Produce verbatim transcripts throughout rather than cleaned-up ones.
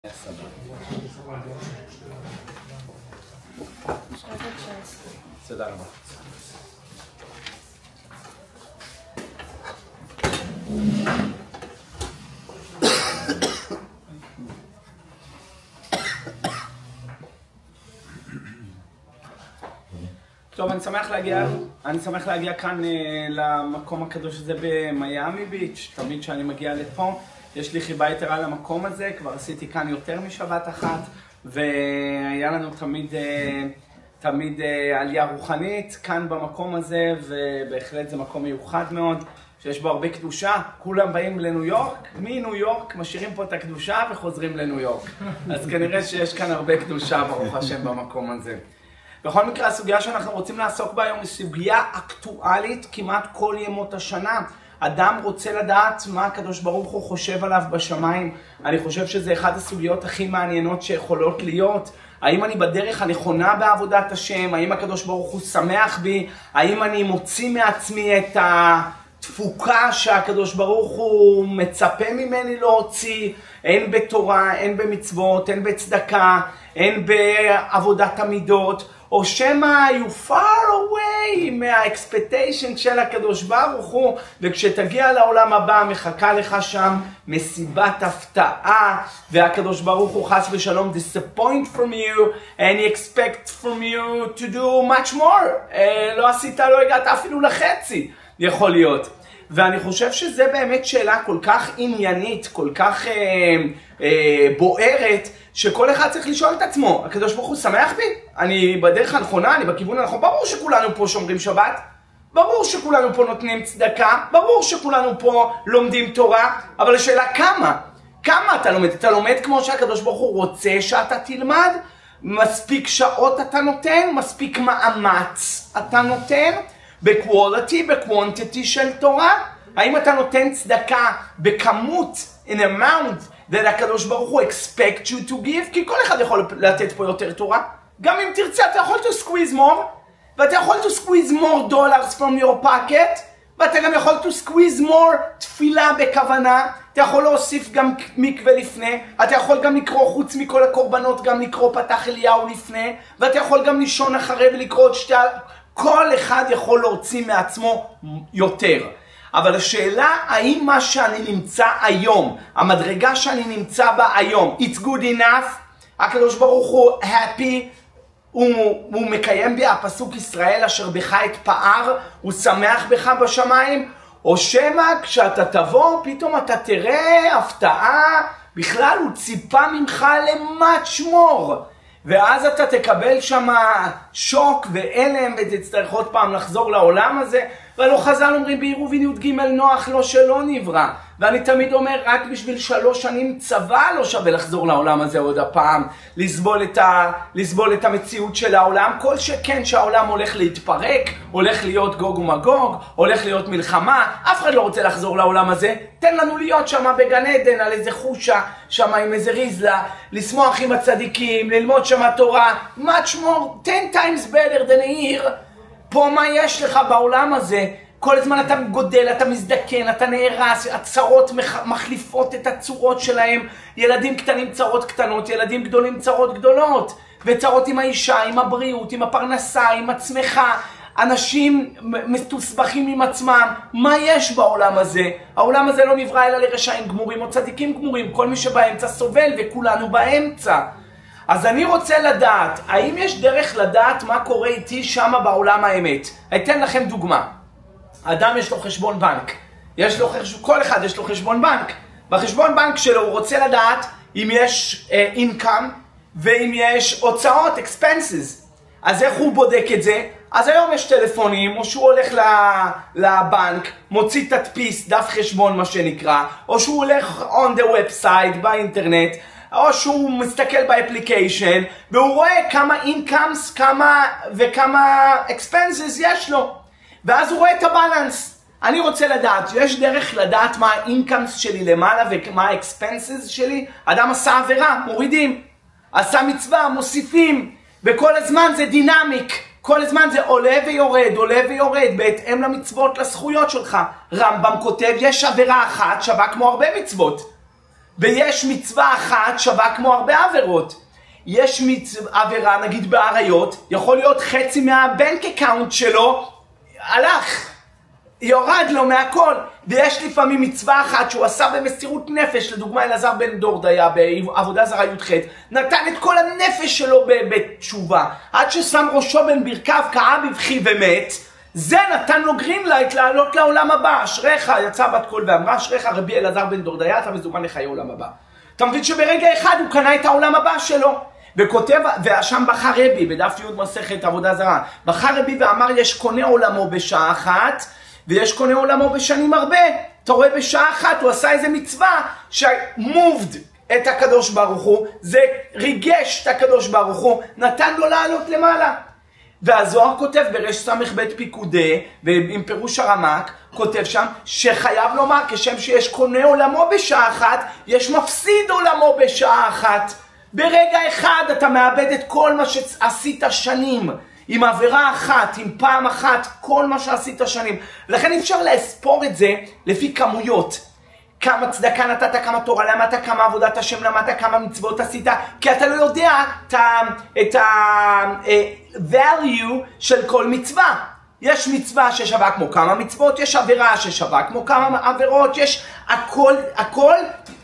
תודה רבה. טוב, אני שמח להגיע, אני שמח להגיע כאן למקום הקדוש הזה במיימי ביץ'. תמיד כשאני מגיע לפה, יש לי חיבה יתרה למקום הזה, כבר עשיתי כאן יותר משבת אחת, והיה לנו תמיד, תמיד עלייה רוחנית כאן במקום הזה, ובהחלט זה מקום מיוחד מאוד, שיש בו הרבה קדושה. כולם באים לניו יורק, מניו יורק משאירים פה את הקדושה וחוזרים לניו יורק. אז כנראה שיש כאן הרבה קדושה, ברוך השם, במקום הזה. בכל מקרה, הסוגיה שאנחנו רוצים לעסוק בה היום היא סוגיה אקטואלית כמעט כל ימות השנה. אדם רוצה לדעת מה הקדוש ברוך הוא חושב עליו בשמיים. אני חושב שזה אחת הסוגיות הכי מעניינות שיכולות להיות. האם אני בדרך הנכונה בעבודת השם? האם הקדוש ברוך הוא שמח בי? האם אני מוציא מעצמי את התפוקה שהקדוש ברוך הוא מצפה ממני להוציא? הן בתורה, הן במצוות, הן בצדקה, הן בעבודת המידות. או שמה you far away מה-expectation של הקדוש ברוך הוא, וכשתגיע לעולם הבא מחכה לך שם מסיבת הפתעה, והקדוש ברוך הוא חס ושלום disappoint from you and he expect from you to do much more. אה, לא עשית, לא הגעת אפילו לחצי, יכול להיות. ואני חושב שזה באמת שאלה כל כך עניינית, כל כך אה, אה, בוערת, שכל אחד צריך לשאול את עצמו, הקדוש ברוך הוא שמח בי? אני בדרך הנכונה, אני בכיוון הנכון? ברור שכולנו פה שומרים שבת, ברור שכולנו פה נותנים צדקה, ברור שכולנו פה לומדים תורה, אבל השאלה כמה? כמה אתה לומד? אתה לומד כמו שהקדוש ברוך הוא רוצה שאתה תלמד? מספיק שעות אתה נותן? מספיק מאמץ אתה נותן? בקואליטי, בקוונטיטי של תורה? האם אתה נותן צדקה בכמות, in amount, that הקדוש ברוך הוא expect you to give? כי כל אחד יכול לתת פה יותר תורה. גם אם תרצה, אתה יכול to squeeze more, ואתה יכול to squeeze more dollars from your pocket, ואתה גם יכול to squeeze more תפילה בכוונה, אתה יכול להוסיף גם מקווה לפני, אתה יכול גם לקרוא חוץ מכל הקורבנות, גם לקרוא פתח אליהו לפני, ואתה יכול גם לישון אחרי ולקרוא את שתי... כל אחד יכול להוציא מעצמו יותר. אבל השאלה, האם מה שאני נמצא היום, המדרגה שאני נמצא בה היום, it's good enough, הקדוש ברוך הוא happy, הוא, הוא מקיים בי הפסוק ישראל אשר בך אתפאר, הוא שמח בך בשמיים, או שמא כשאתה תבוא, פתאום אתה תראה הפתעה, בכלל הוא ציפה ממך ל-much more. ואז אתה תקבל שם שוק ואלם ותצטרך עוד פעם לחזור לעולם הזה. ולא חז"ל אומרים בעירובין י"ג נוח לא שלא נברא. ואני תמיד אומר רק בשביל שלוש שנים צבא לא שווה לחזור לעולם הזה עוד הפעם. לסבול את, ה... לסבול את המציאות של העולם. כל שכן שהעולם הולך להתפרק, הולך להיות גוג ומגוג, הולך להיות מלחמה. אף אחד לא רוצה לחזור לעולם הזה. תן לנו להיות שם בגן עדן על איזה חושה, שם עם איזה ריזלה, לשמוח עם הצדיקים, ללמוד שם תורה. much more, ten times better than here. פה מה יש לך בעולם הזה? כל הזמן אתה גודל, אתה מזדקן, אתה נהרס, הצרות מחליפות את הצורות שלהם. ילדים קטנים צרות קטנות, ילדים גדולים צרות גדולות. וצרות עם האישה, עם הבריאות, עם הפרנסה, עם עצמך. אנשים מסתוסבכים עם עצמם. מה יש בעולם הזה? העולם הזה לא נברא אלא לרשעים גמורים או צדיקים גמורים. כל מי שבאמצע סובל וכולנו באמצע. אז אני רוצה לדעת, האם יש דרך לדעת מה קורה איתי שמה בעולם האמת? אתן לכם דוגמה. אדם יש לו חשבון בנק. יש לו, כל אחד יש לו חשבון בנק. בחשבון בנק שלו הוא רוצה לדעת אם יש uh, income ואם יש הוצאות, expenses. אז איך הוא בודק את זה? אז היום יש טלפונים, או שהוא הולך לבנק, מוציא תדפיס, דף חשבון מה שנקרא, או שהוא הולך on the website, באינטרנט, או שהוא מסתכל באפליקיישן, והוא רואה כמה incomes, כמה וכמה expenses יש לו. ואז הוא רואה את הבלנס. אני רוצה לדעת, יש דרך לדעת מה ה-incomes שלי למעלה ומה ה-expenses שלי? אדם עשה עבירה, מורידים. עשה מצווה, מוסיפים. וכל הזמן זה דינמיק. כל הזמן זה עולה ויורד, עולה ויורד, בהתאם למצוות, לזכויות שלך. רמב"ם כותב, יש עבירה אחת שווה כמו הרבה מצוות. ויש מצווה אחת שווה כמו הרבה עבירות. יש מצווה, עבירה, נגיד בעריות, יכול להיות חצי מהבנק אקאונט שלו, הלך, יורד לו מהכל, ויש לפעמים מצווה אחת שהוא עשה במסירות נפש, לדוגמה אלעזר בן דורדיה בעבודה זרה י"ח, נתן את כל הנפש שלו בתשובה, עד ששם ראשו בין ברכיו, כאב בבכי ומת, זה נתן לו גרינלייט לעלות לעולם הבא. אשריך, יצא בת קול ואמרה, אשריך רבי אלעזר בן דורדיה, אתה מזומן לחיי עולם הבא. אתה מבין שברגע אחד הוא קנה את העולם הבא שלו. וכותב, ושם בחר רבי, בדף י' מסכת עבודה זרה, בחר רבי ואמר יש קונה עולמו בשעה אחת, ויש קונה עולמו בשנים הרבה. אתה רואה בשעה אחת הוא עשה איזה מצווה שמובד את הקדוש ברוך הוא, זה ריגש את הקדוש ברוך הוא, נתן לו לעלות למעלה. והזוהר כותב ברש סמך בית פיקודי, ועם פירוש הרמק, כותב שם שחייב לומר כשם שיש קונה עולמו בשעה אחת, יש מפסיד עולמו בשעה אחת. ברגע אחד אתה מאבד את כל מה שעשית שנים, עם עבירה אחת, עם פעם אחת, כל מה שעשית שנים. לכן אפשר להספור את זה לפי כמויות. כמה צדקה נתת, כמה תורה למדת, כמה עבודת השם למדת, כמה מצוות עשית, כי אתה לא יודע את ה-value של כל מצווה. יש מצווה ששווה כמו כמה מצוות, יש עבירה ששווה כמו כמה עבירות, יש הכל, הכל,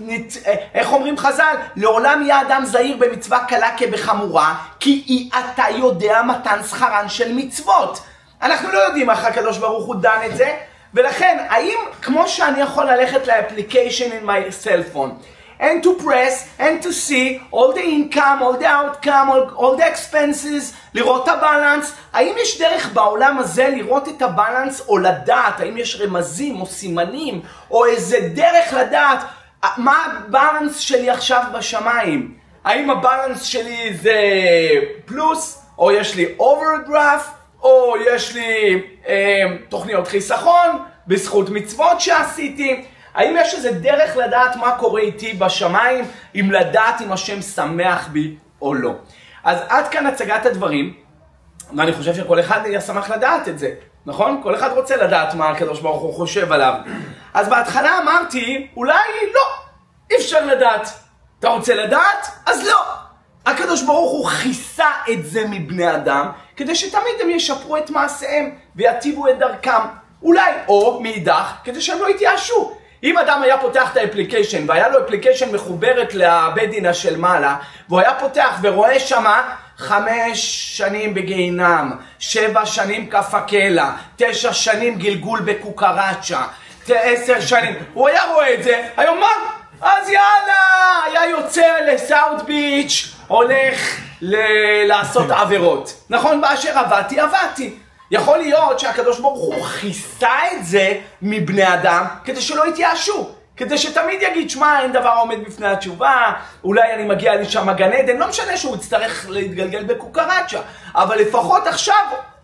איך אומרים חז"ל? לעולם יהיה אדם זהיר במצווה קלה כבחמורה, כי אתה יודע מתן שכרן של מצוות. אנחנו לא יודעים איך הקדוש ברוך הוא דן את זה, ולכן, האם כמו שאני יכול ללכת לאפליקיישן in my cell phone, and to press, and to see all the income, all the outcome, all, all the expenses, לראות את הבלנס, האם יש דרך בעולם הזה לראות את הבלנס או לדעת, האם יש רמזים או סימנים, או איזה דרך לדעת, מה הבלנס שלי עכשיו בשמיים? האם הבלנס שלי זה פלוס, או יש לי אוברדרפט, או יש לי אה, תוכניות חיסכון, בזכות מצוות שעשיתי? האם יש איזה דרך לדעת מה קורה איתי בשמיים, אם לדעת אם השם שמח בי או לא? אז עד כאן הצגת הדברים, ואני חושב שכל אחד ישמח לדעת את זה, נכון? כל אחד רוצה לדעת מה הקדוש ברוך הוא חושב עליו. אז בהתחלה אמרתי, אולי לא, אי אפשר לדעת. אתה רוצה לדעת? אז לא. הקדוש ברוך הוא כיסה את זה מבני אדם, כדי שתמיד הם ישפרו את מעשיהם ויטיבו את דרכם. אולי, או מאידך, כדי שהם לא יתייאשו. אם אדם היה פותח את האפליקיישן, והיה לו אפליקיישן מחוברת לבית דין של מעלה, והוא היה פותח ורואה שמה חמש שנים בגיהינם, שבע שנים כף הקלע, תשע שנים גלגול בקוקרצ'ה, עשר שנים, הוא היה רואה את זה, היום מה? אז יאללה, היה יוצא לסאוט ביץ', הולך ל- לעשות עבירות. נכון, באשר עבדתי, עבדתי. יכול להיות שהקדוש ברוך הוא כיסה את זה מבני אדם כדי שלא יתייאשו, כדי שתמיד יגיד, שמע, אין דבר עומד בפני התשובה, אולי אני מגיע לי שם גן עדן, לא משנה שהוא יצטרך להתגלגל בקוקרצ'ה, אבל לפחות עכשיו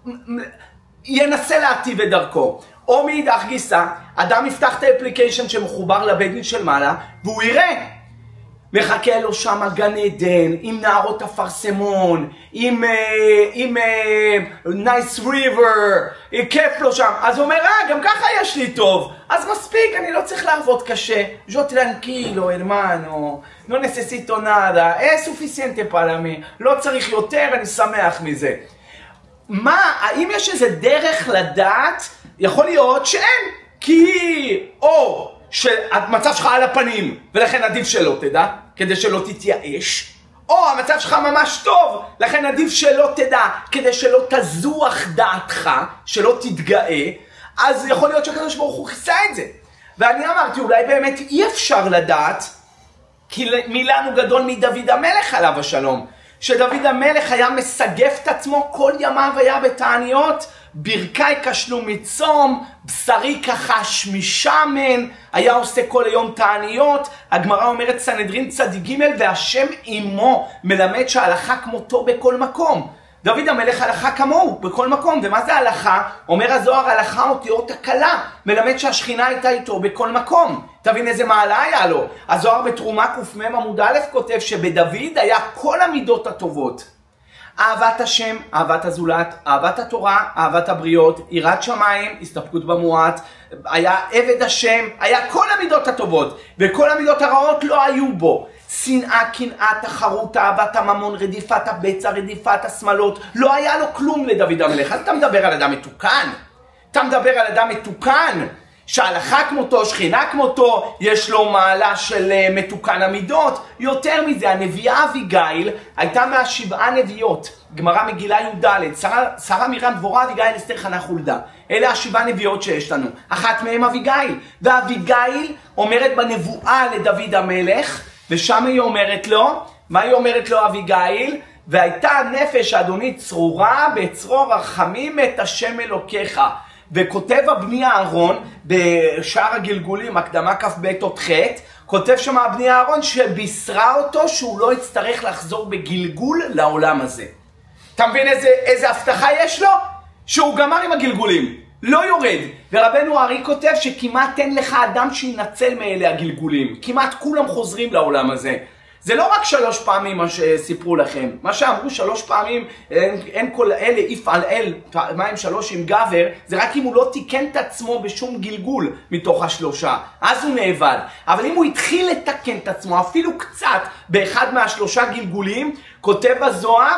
ינסה להטיב את דרכו. או מאידך גיסא, אדם יפתח את האפליקיישן שמחובר לבית דין של מעלה, והוא יראה, מחכה לו שם גן עדן, עם נערות אפרסמון, עם, עם נייס ריבר, כיף לו שם. אז הוא אומר, אה, גם ככה יש לי טוב, אז מספיק, אני לא צריך לעבוד קשה. Yo tranquilo, hermano, no necesito nada, es suficiente para mí, לא צריך יותר, אני שמח מזה. מה, האם יש איזה דרך לדעת? יכול להיות שאין, כי או שהמצב שלך על הפנים, ולכן עדיף שלא תדע, כדי שלא תתייאש, או המצב שלך ממש טוב, לכן עדיף שלא תדע, כדי שלא תזוח דעתך, שלא תתגאה, אז יכול להיות שהקדוש ברוך הוא כיסה את זה. ואני אמרתי, אולי באמת אי אפשר לדעת, כי מילנו גדול מדוד המלך עליו השלום, שדוד המלך היה מסגף את עצמו, כל ימיו היה בתעניות, ברכי כשלו מצום, בשרי כחש משמן, היה עושה כל היום תעניות. הגמרא אומרת סנהדרין צדיק ג' והשם עמו, מלמד שההלכה כמותו בכל מקום. דוד המלך הלכה כמוהו בכל מקום. ומה זה הלכה? אומר הזוהר, הלכה אותיות הקלה, מלמד שהשכינה הייתה איתו בכל מקום. תבין איזה מעלה היה לו. הזוהר בתרומה ק"מ עמוד א' כותב שבדוד היה כל המידות הטובות. אהבת השם, אהבת הזולת, אהבת התורה, אהבת הבריות, יראת שמיים, הסתפקות במועט, היה עבד השם, היה כל המידות הטובות, וכל המידות הרעות לא היו בו. שנאה, קנאה, תחרות, אהבת הממון, רדיפת הבצע, רדיפת השמאלות, לא היה לו כלום לדוד המלך. אז אתה מדבר על אדם מתוקן? אתה מדבר על אדם מתוקן? שהלכה כמותו, שכינה כמותו, יש לו מעלה של מתוקן המידות. יותר מזה, הנביאה אביגיל הייתה מהשבעה נביאות. גמרא מגילה י"ד, שרה, שרה מרים דבורה, אביגיל, אסתר, חנה, חולדה. אלה השבעה נביאות שיש לנו. אחת מהם אביגיל. ואביגיל אומרת בנבואה לדוד המלך, ושם היא אומרת לו, מה היא אומרת לו אביגיל? והייתה נפש אדוני צרורה בצרור רחמים את השם אלוקיך. וכותב הבני אהרון בשער הגלגולים, הקדמה כ"ב עוד ח', כותב שם הבני אהרון שבישרה אותו שהוא לא יצטרך לחזור בגלגול לעולם הזה. אתה מבין איזה, איזה הבטחה יש לו? שהוא גמר עם הגלגולים, לא יורד. ורבנו הארי כותב שכמעט אין לך אדם שינצל מאלה הגלגולים. כמעט כולם חוזרים לעולם הזה. זה לא רק שלוש פעמים מה שסיפרו לכם. מה שאמרו שלוש פעמים, אין, אין כל אלה יפעל אל, פעמיים שלוש עם גבר, זה רק אם הוא לא תיקן את עצמו בשום גלגול מתוך השלושה. אז הוא נאבד. אבל אם הוא התחיל לתקן את עצמו, אפילו קצת, באחד מהשלושה גלגולים, כותב הזוהר,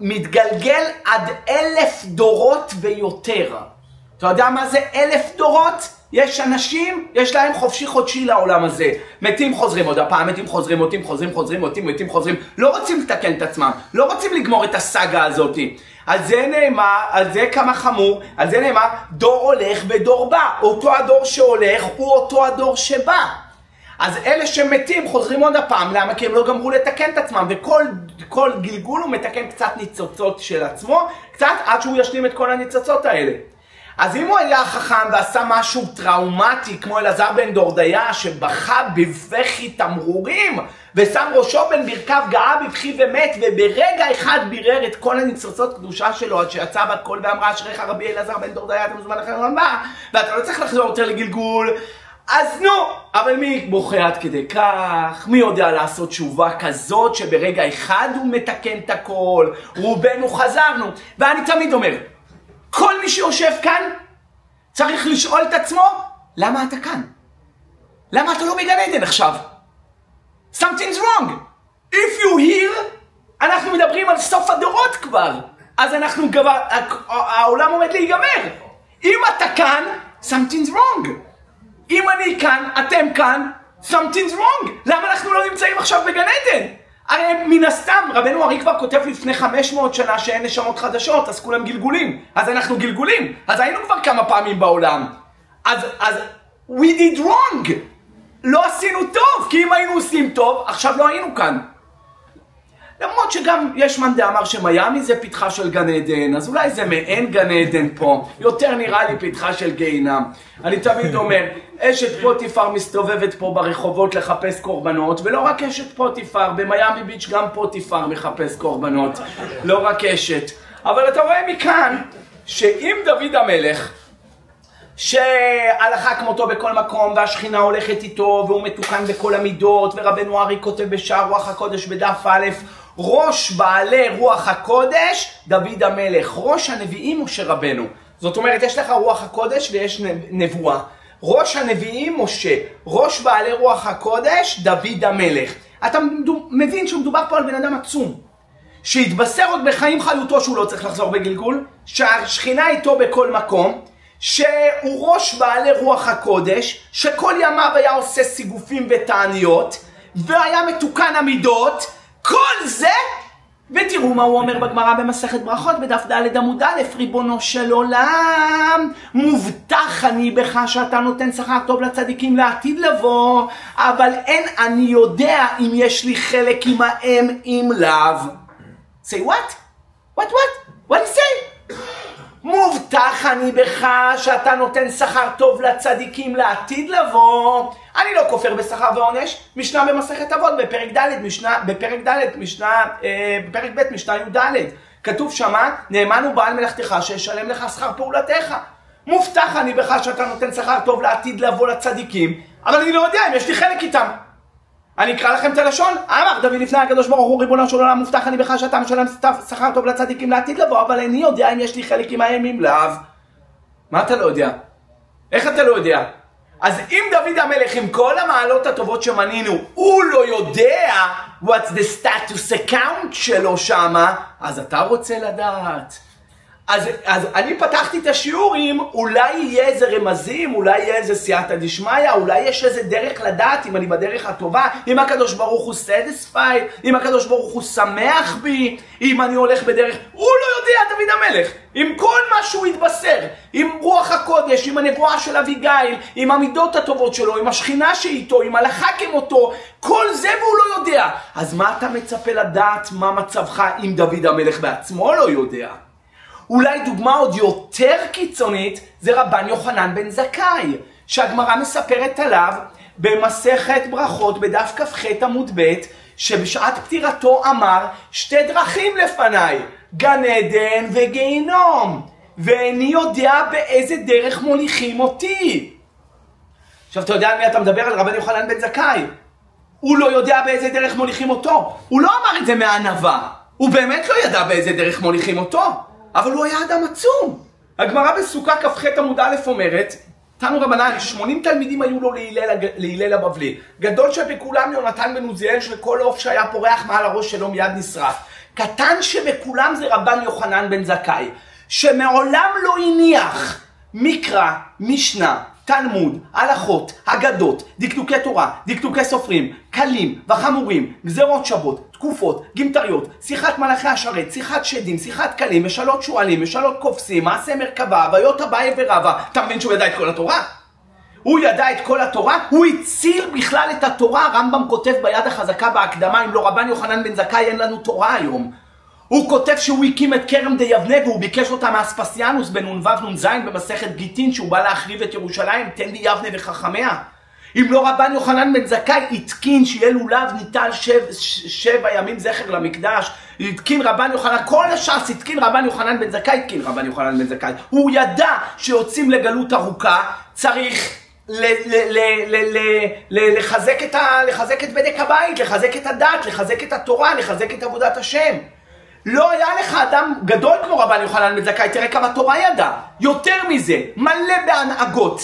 מתגלגל עד אלף דורות ויותר. אתה יודע מה זה אלף דורות? יש אנשים, יש להם חופשי חודשי לעולם הזה. מתים חוזרים עוד הפעם, מתים חוזרים, מתים חוזרים, חוזרים, מתים, מתים חוזרים. לא רוצים לתקן את עצמם, לא רוצים לגמור את הסאגה הזאת. על זה נאמר, על זה כמה חמור, על זה נאמר, דור הולך ודור בא. אותו הדור שהולך הוא אותו הדור שבא. אז אלה שמתים חוזרים עוד הפעם, למה? כי הם לא גמרו לתקן את עצמם, וכל כל גלגול הוא מתקן קצת ניצוצות של עצמו, קצת עד שהוא ישלים את כל הניצוצות האלה. אז אם הוא היה חכם ועשה משהו טראומטי, כמו אלעזר בן דורדיה, שבכה בבכי תמרורים, ושם ראשו בין ברכיו, גאה בבכי ומת, וברגע אחד בירר את כל הניצוצות קדושה שלו, עד שיצא בת קול ואמרה, אשריך רבי אלעזר בן דורדיה, אתה מוזמן לכם הבא, ואתה לא צריך לחזור יותר לגלגול. אז נו, אבל מי בוכה עד כדי כך? מי יודע לעשות תשובה כזאת שברגע אחד הוא מתקן את הכל? רובנו חזרנו. ואני תמיד אומר, כל מי שיושב כאן צריך לשאול את עצמו, למה אתה כאן? למה אתה לא בגן עדן עכשיו? Something's wrong. If you here, אנחנו מדברים על סוף הדורות כבר. אז אנחנו כבר, העולם עומד להיגמר. אם אתה כאן, something's wrong. אם אני כאן, אתם כאן, something's wrong. למה אנחנו לא נמצאים עכשיו בגן עדן? הרי מן הסתם, רבנו הארי כבר כותב לפני חמש מאות שנה שאין נשמות חדשות, אז כולם גלגולים. אז אנחנו גלגולים. אז היינו כבר כמה פעמים בעולם. אז, אז, we did wrong. לא עשינו טוב, כי אם היינו עושים טוב, עכשיו לא היינו כאן. למרות שגם יש מאן דאמר שמיימי זה פתחה של גן עדן, אז אולי זה מעין גן עדן פה. יותר נראה לי פתחה של גיהינום. אני תמיד אומר, אשת פוטיפר מסתובבת פה ברחובות לחפש קורבנות, ולא רק אשת פוטיפר, במיימי ביץ' גם פוטיפר מחפש קורבנות, לא רק אשת. אבל אתה רואה מכאן, שאם דוד המלך, שהלכה כמותו בכל מקום, והשכינה הולכת איתו, והוא מתוקן בכל המידות, ורבנו הארי כותב בשער רוח הקודש בדף א', ראש בעלי רוח הקודש, דוד המלך. ראש הנביאים משה רבנו. זאת אומרת, יש לך רוח הקודש ויש נבואה. ראש הנביאים משה, ראש בעלי רוח הקודש, דוד המלך. אתה מבין שמדובר פה על בן אדם עצום, שהתבשר עוד בחיים חיותו שהוא לא צריך לחזור בגלגול, שהשכינה איתו בכל מקום, שהוא ראש בעלי רוח הקודש, שכל ימיו היה עושה סיגופים ותעניות, והיה מתוקן המידות, כל זה, ותראו מה הוא אומר בגמרא במסכת ברכות בדף ד' עמוד א', ריבונו של עולם, מובטח אני בך שאתה נותן שכר טוב לצדיקים לעתיד לבוא, אבל אין אני יודע אם יש לי חלק עם האם עם לאו. say what? what what? what you say? מובטח אני בך שאתה נותן שכר טוב לצדיקים לעתיד לבוא. אני לא כופר בשכר ועונש. משנה במסכת אבות בפרק ד' משנה בפרק ד' משנה אה, בפרק ב' משנה י"ד כתוב שמה, נאמן הוא בעל מלאכתך שישלם לך שכר פעולתך. מובטח אני בך שאתה נותן שכר טוב לעתיד לבוא לצדיקים, אבל אני לא יודע אם יש לי חלק איתם. אני אקרא לכם את הלשון. אמר דוד לפני הקדוש ברוך הוא, ריבונו של עולם, מובטח אני בך שאתה משלם שכר טוב לצדיקים לעתיד לבוא, אבל איני יודע אם יש לי חלק עמהם אם לאו. מה אתה לא יודע? איך אתה לא יודע? אז אם דוד המלך עם כל המעלות הטובות שמנינו, הוא לא יודע what's the status account שלו שמה, אז אתה רוצה לדעת. אז, אז אני פתחתי את השיעורים, אולי יהיה איזה רמזים, אולי יהיה איזה סייעתא דשמיא, אולי יש איזה דרך לדעת אם אני בדרך הטובה, אם הקדוש ברוך הוא satisfied, אם הקדוש ברוך הוא שמח בי, אם אני הולך בדרך, הוא לא יודע דוד המלך, עם כל מה שהוא התבשר, עם רוח הקודש, עם הנבואה של אביגיל, עם המידות הטובות שלו, עם השכינה שאיתו, עם הלכה כמותו, כל זה והוא לא יודע. אז מה אתה מצפה לדעת מה מצבך אם דוד המלך בעצמו לא יודע? אולי דוגמה עוד יותר קיצונית זה רבן יוחנן בן זכאי, שהגמרא מספרת עליו במסכת ברכות בדף כ"ח עמוד ב', שבשעת פטירתו אמר שתי דרכים לפניי, גן עדן וגיהינום, ואיני יודע באיזה דרך מוליכים אותי. עכשיו אתה יודע על מי אתה מדבר? על רבן יוחנן בן זכאי. הוא לא יודע באיזה דרך מוליכים אותו. הוא לא אמר את זה מהענווה, הוא באמת לא ידע באיזה דרך מוליכים אותו. אבל הוא היה אדם עצום. הגמרא בסוכה כ"ח עמוד א' אומרת, תנו רבנן, שמונים תלמידים היו לו להלל הבבלי. גדול שבכולם יונתן בן עוזיאל, שכל עוף שהיה פורח מעל הראש שלו מיד נשרף. קטן שבכולם זה רבן יוחנן בן זכאי, שמעולם לא הניח מקרא, משנה, תלמוד, הלכות, אגדות, דקדוקי תורה, דקדוקי סופרים, קלים וחמורים, גזרות שוות, תקופות, גמטריות, שיחת מלאכי השרת, שיחת שדים, שיחת קלים, משאלות שואלים, משאלות קופסים, מעשה מרכבה, הוויות אביי ורבא. אתה מבין שהוא ידע את כל התורה? הוא ידע את כל התורה, הוא הציל בכלל את התורה. הרמב"ם כותב ביד החזקה בהקדמה, אם לא רבן יוחנן בן זכאי אין לנו תורה היום. הוא כותב שהוא הקים את כרם די יבנה והוא ביקש אותה מאספסיאנוס בנ"ו נ"ז במסכת גיטין, שהוא בא להחריב את ירושלים, תן לי יבנה וחכמיה. אם לא רבן יוחנן בן זכאי התקין שיהיה לולב ניטל שב, שבע ימים זכר למקדש, התקין רבן יוחנן, כל הש"ס התקין רבן יוחנן בן זכאי, התקין רבן יוחנן בן זכאי. הוא ידע שיוצאים לגלות ארוכה, צריך ל, ל, ל, ל, ל, ל, לחזק, את ה, לחזק את בדק הבית, לחזק את הדת, לחזק את התורה, לחזק את עבודת השם. לא היה לך אדם גדול כמו רבן יוחנן בן זכאי, תראה כמה תורה ידע. יותר מזה, מלא בהנהגות.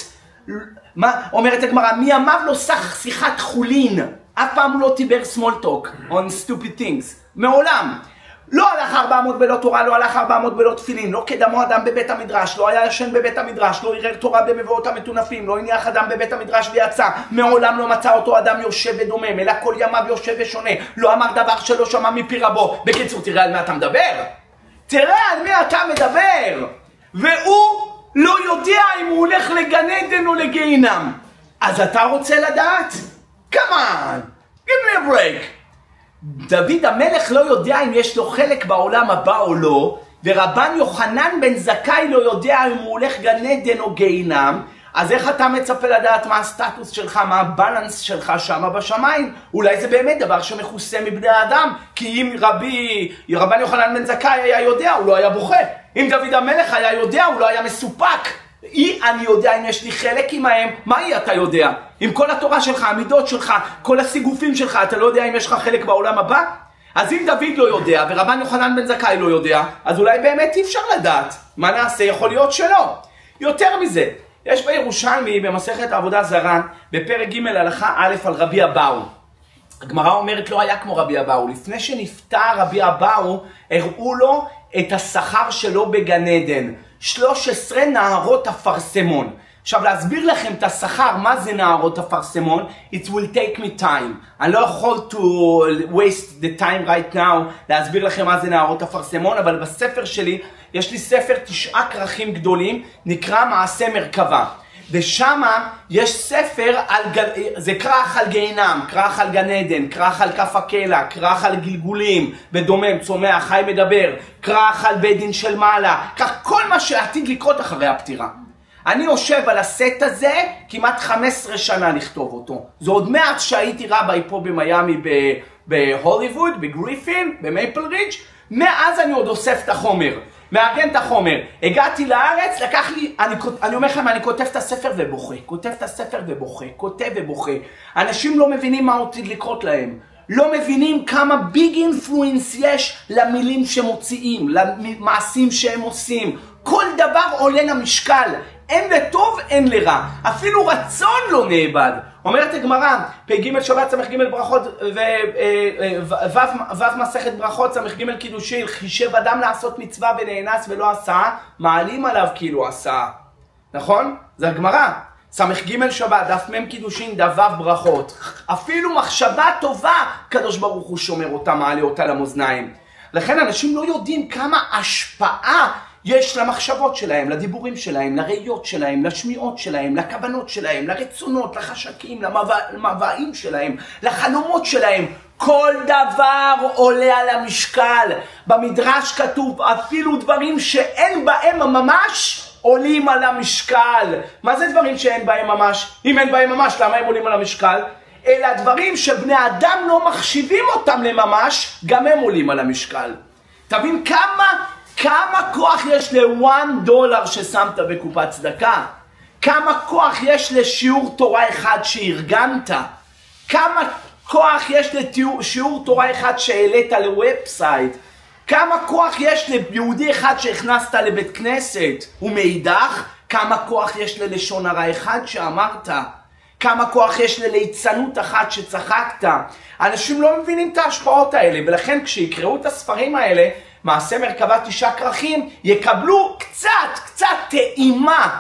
מה אומרת הגמרא? מימיו לא סך שיחת חולין, אף פעם הוא לא דיבר small talk on stupid things, מעולם. לא הלך ארבע מאות בלא תורה, לא הלך ארבע מאות בלא תפילין, לא קדמו אדם בבית המדרש, לא היה ישן בבית המדרש, לא ערער תורה במבואות המטונפים, לא הניח אדם בבית המדרש ויצא, מעולם לא מצא אותו אדם יושב ודומם, אלא כל ימיו יושב ושונה, לא אמר דבר שלא שמע מפי רבו. בקיצור, תראה על מי אתה מדבר, תראה על מי אתה מדבר, והוא לא יודע אם הוא הולך לגן עדן או לגיהינם. אז אתה רוצה לדעת? Come on, give me a break. דוד המלך לא יודע אם יש לו חלק בעולם הבא או לא, ורבן יוחנן בן זכאי לא יודע אם הוא הולך גן עדן או גיהינם. אז איך אתה מצפה לדעת מה הסטטוס שלך, מה הבלנס שלך שם בשמיים? אולי זה באמת דבר שמכוסה מבני האדם, כי אם רבי, רבן יוחנן בן זכאי היה יודע, הוא לא היה בוכה. אם דוד המלך היה יודע, הוא לא היה מסופק. אי אני יודע אם יש לי חלק עמהם, מה אי אתה יודע? עם כל התורה שלך, המידות שלך, כל הסיגופים שלך, אתה לא יודע אם יש לך חלק בעולם הבא? אז אם דוד לא יודע, ורבן יוחנן בן זכאי לא יודע, אז אולי באמת אי אפשר לדעת. מה נעשה? יכול להיות שלא. יותר מזה, יש בירושלמי במסכת עבודה זרה, בפרק ג' הלכה א' על רבי אבאו. הגמרא אומרת לא היה כמו רבי אבאו. לפני שנפטר רבי אבאו, הראו לו את השכר שלו בגן עדן. שלוש עשרה נערות אפרסמון. עכשיו להסביר לכם את השכר, מה זה נערות אפרסמון? It will take me time. אני לא יכול to waste the time right now להסביר לכם מה זה נערות אפרסמון, אבל בספר שלי, יש לי ספר תשעה כרכים גדולים, נקרא מעשה מרכבה. ושם יש ספר, על גל... זה כרך על גיהינם, כרך על גן עדן, כרך על כף הקלע, כרך על גלגולים, בדומם, צומח, חי מדבר, כרך על בית דין של מעלה, כך כל מה שעתיד לקרות אחרי הפטירה. אני יושב על הסט הזה כמעט חמש עשרה שנה לכתוב אותו. זה עוד מעט שהייתי רבי פה במיימי בהוליווד, בגריפין, במייפל רידג'. מאז אני עוד אוסף את החומר. מארגן את החומר. הגעתי לארץ, לקח לי, אני, אני אומר לכם, אני כותב את הספר ובוכה, כותב את הספר ובוכה, כותב ובוכה. אנשים לא מבינים מה עתיד לקרות להם. לא מבינים כמה ביג אינפלואנס יש למילים שמוציאים, למעשים שהם עושים. כל דבר עולה למשקל. אין לטוב, אין לרע. אפילו רצון לא נאבד. אומרת הגמרא, פ"ג שבת סמך ג' ברכות וו' מסכת ברכות סמך ג' קידושין, חישב אדם לעשות מצווה ונאנס ולא עשה, מעלים עליו כאילו עשה. נכון? זה הגמרא. סמך ג' שבת, דף מ' קידושין, דף ו' ברכות. אפילו מחשבה טובה, קדוש ברוך הוא שומר אותה, מעלה אותה למאזניים. לכן אנשים לא יודעים כמה השפעה יש למחשבות שלהם, לדיבורים שלהם, לראיות שלהם, לשמיעות שלהם, לכוונות שלהם, לרצונות, לחשקים, למבעים שלהם, לחלומות שלהם. כל דבר עולה על המשקל. במדרש כתוב אפילו דברים שאין בהם ממש עולים על המשקל. מה זה דברים שאין בהם ממש? אם אין בהם ממש, למה הם עולים על המשקל? אלא דברים שבני אדם לא מחשיבים אותם לממש, גם הם עולים על המשקל. תבין כמה... כמה כוח יש לוואן דולר ששמת בקופת צדקה? כמה כוח יש לשיעור תורה אחד שארגנת? כמה כוח יש לשיעור תורה אחד שהעלית לוובסייט? כמה כוח יש ליהודי אחד שהכנסת לבית כנסת? ומאידך, כמה כוח יש ללשון הרע אחד שאמרת? כמה כוח יש לליצנות אחת שצחקת? אנשים לא מבינים את ההשפעות האלה, ולכן כשיקראו את הספרים האלה, מעשה מרכבה תשעה כרכים, יקבלו קצת, קצת טעימה,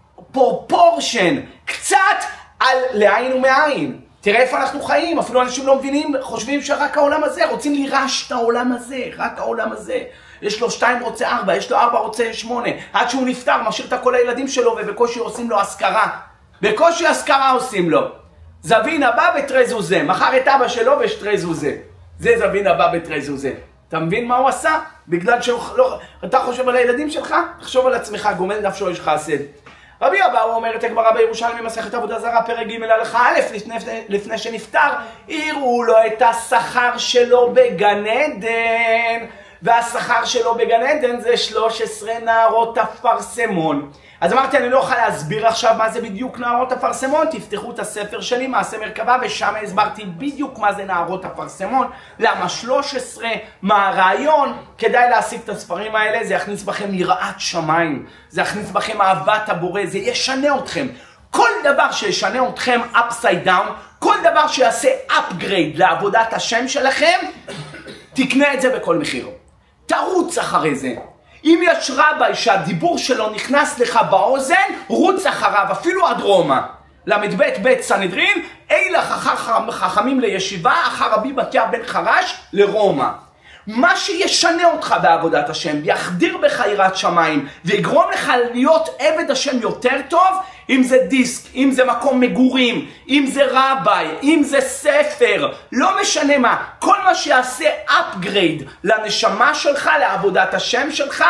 פרופורשן, קצת על לעין ומעין. תראה איפה אנחנו חיים, אפילו אנשים לא מבינים, חושבים שרק העולם הזה, רוצים לירש את העולם הזה, רק העולם הזה. יש לו שתיים רוצה ארבע, יש לו ארבע רוצה שמונה, עד שהוא נפטר, משאיר את כל הילדים שלו ובקושי עושים לו השכרה. בקושי השכרה עושים לו. זבין הבא בתרי זוזה, מחר את אבא שלו בשתרי זוזה. זה זבין הבא בתרי זוזה. אתה מבין מה הוא עשה? בגלל שאתה חושב על הילדים שלך, תחשוב על עצמך, גומל נפשו יש חסד. רבי אבאו אומר את הגמרא בירושלמי מסכת עבודה זרה, פרק ג' הלכה א', לפני, לפני שנפטר, הראו לו את השכר שלו בגן עדן, והשכר שלו בגן עדן זה שלוש עשרה נערות אפרסמון. אז אמרתי, אני לא אוכל להסביר עכשיו מה זה בדיוק נערות אפרסמון, תפתחו את הספר שלי, מעשה מרכבה, ושם הסברתי בדיוק מה זה נערות אפרסמון, למה שלוש עשרה, מה הרעיון, כדאי להשיג את הספרים האלה, זה יכניס בכם יראת שמיים, זה יכניס בכם אהבת הבורא, זה ישנה אתכם. כל דבר שישנה אתכם upside down, כל דבר שיעשה upgrade לעבודת השם שלכם, תקנה את זה בכל מחיר. תרוץ אחרי זה. אם יש רבי שהדיבור שלו נכנס לך באוזן, רוץ אחריו, אפילו עד רומא. למד בית בית סנהדרין, אילך אחר חכמים לישיבה, אחר רבי בתיה בן חרש לרומא. מה שישנה אותך בעבודת השם, יחדיר בך יראת שמיים, ויגרום לך להיות עבד השם יותר טוב, אם זה דיסק, אם זה מקום מגורים, אם זה רבי, אם זה ספר, לא משנה מה, כל מה שיעשה upgrade לנשמה שלך, לעבודת השם שלך,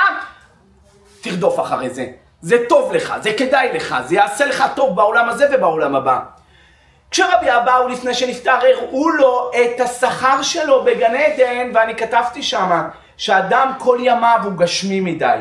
תרדוף אחרי זה. זה טוב לך, זה כדאי לך, זה יעשה לך טוב בעולם הזה ובעולם הבא. כשרבי אבאו לפני שנפטר הראו לו את השכר שלו בגן עדן, ואני כתבתי שמה שאדם כל ימיו הוא גשמי מדי.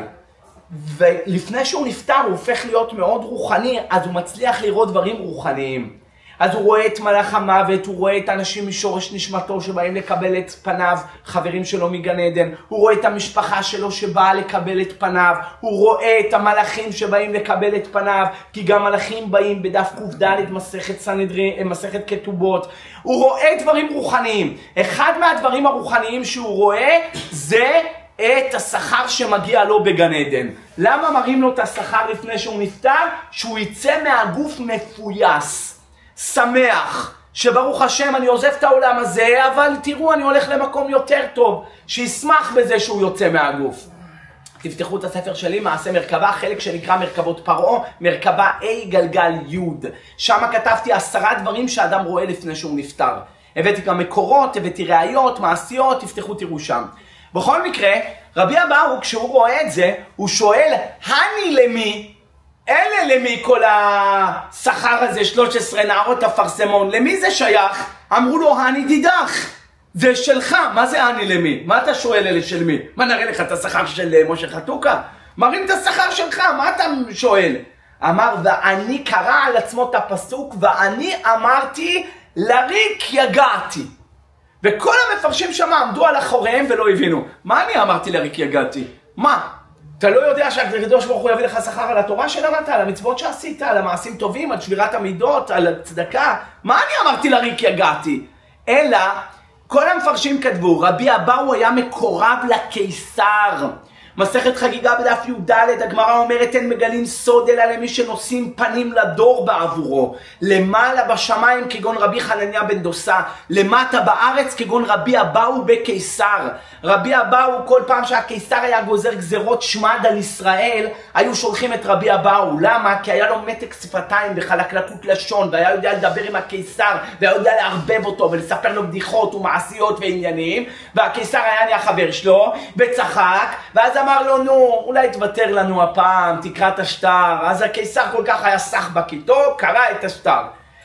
ולפני שהוא נפטר הוא הופך להיות מאוד רוחני, אז הוא מצליח לראות דברים רוחניים. אז הוא רואה את מלאך המוות, הוא רואה את האנשים משורש נשמתו שבאים לקבל את פניו, חברים שלו מגן עדן, הוא רואה את המשפחה שלו שבאה לקבל את פניו, הוא רואה את המלאכים שבאים לקבל את פניו, כי גם מלאכים באים בדף ק"ד מסכת סנהדרין, מסכת כתובות, הוא רואה דברים רוחניים. אחד מהדברים הרוחניים שהוא רואה זה את השכר שמגיע לו בגן עדן. למה מראים לו את השכר לפני שהוא נפטר? שהוא יצא מהגוף מפויס. שמח, שברוך השם אני עוזב את העולם הזה, אבל תראו אני הולך למקום יותר טוב, שישמח בזה שהוא יוצא מהגוף. תפתחו את הספר שלי, מעשה מרכבה, חלק שנקרא מרכבות פרעה, מרכבה A גלגל י'. שם כתבתי עשרה דברים שאדם רואה לפני שהוא נפטר. הבאתי גם מקורות, הבאתי ראיות, מעשיות, תפתחו תראו שם. בכל מקרה, רבי אבאו כשהוא רואה את זה, הוא שואל, הני למי? אלה למי כל השכר הזה, שלוש עשרה נערות אפרסמון, למי זה שייך? אמרו לו, הני דידך. זה שלך, מה זה אני למי? מה אתה שואל אלה של מי? מה נראה לך את השכר של משה חתוקה? מראים את השכר שלך, מה אתה שואל? אמר, ואני קרא על עצמו את הפסוק, ואני אמרתי, לריק יגעתי. וכל המפרשים שם עמדו על אחוריהם ולא הבינו. מה אני אמרתי לריק יגעתי? מה? אתה לא יודע שהקדוש ברוך הוא יביא לך שכר על התורה שלמדת, על המצוות שעשית, על המעשים טובים, על שבירת המידות, על הצדקה? מה אני אמרתי לריק יגעתי? אלא, כל המפרשים כתבו, רבי אבאו היה מקורב לקיסר. מסכת חגיגה בדף י"ד, הגמרא אומרת, אין מגלים סוד אלא למי שנושאים פנים לדור בעבורו. למעלה בשמיים כגון רבי חנניה בן דוסה, למטה בארץ כגון רבי אבאו בקיסר. רבי אבאו, כל פעם שהקיסר היה גוזר גזרות שמד על ישראל, היו שולחים את רבי אבאו. למה? כי היה לו מתק שפתיים וחלקלקות לשון, והיה יודע לדבר עם הקיסר, והיה יודע לערבב אותו ולספר לו בדיחות ומעשיות ועניינים, והקיסר היה נהיה חבר שלו וצחק, ואז אמר לו, נו, אולי תוותר לנו הפעם, תקרא את השטר. אז הקיסר כל כך היה סח בכיתו, קרא את השטר.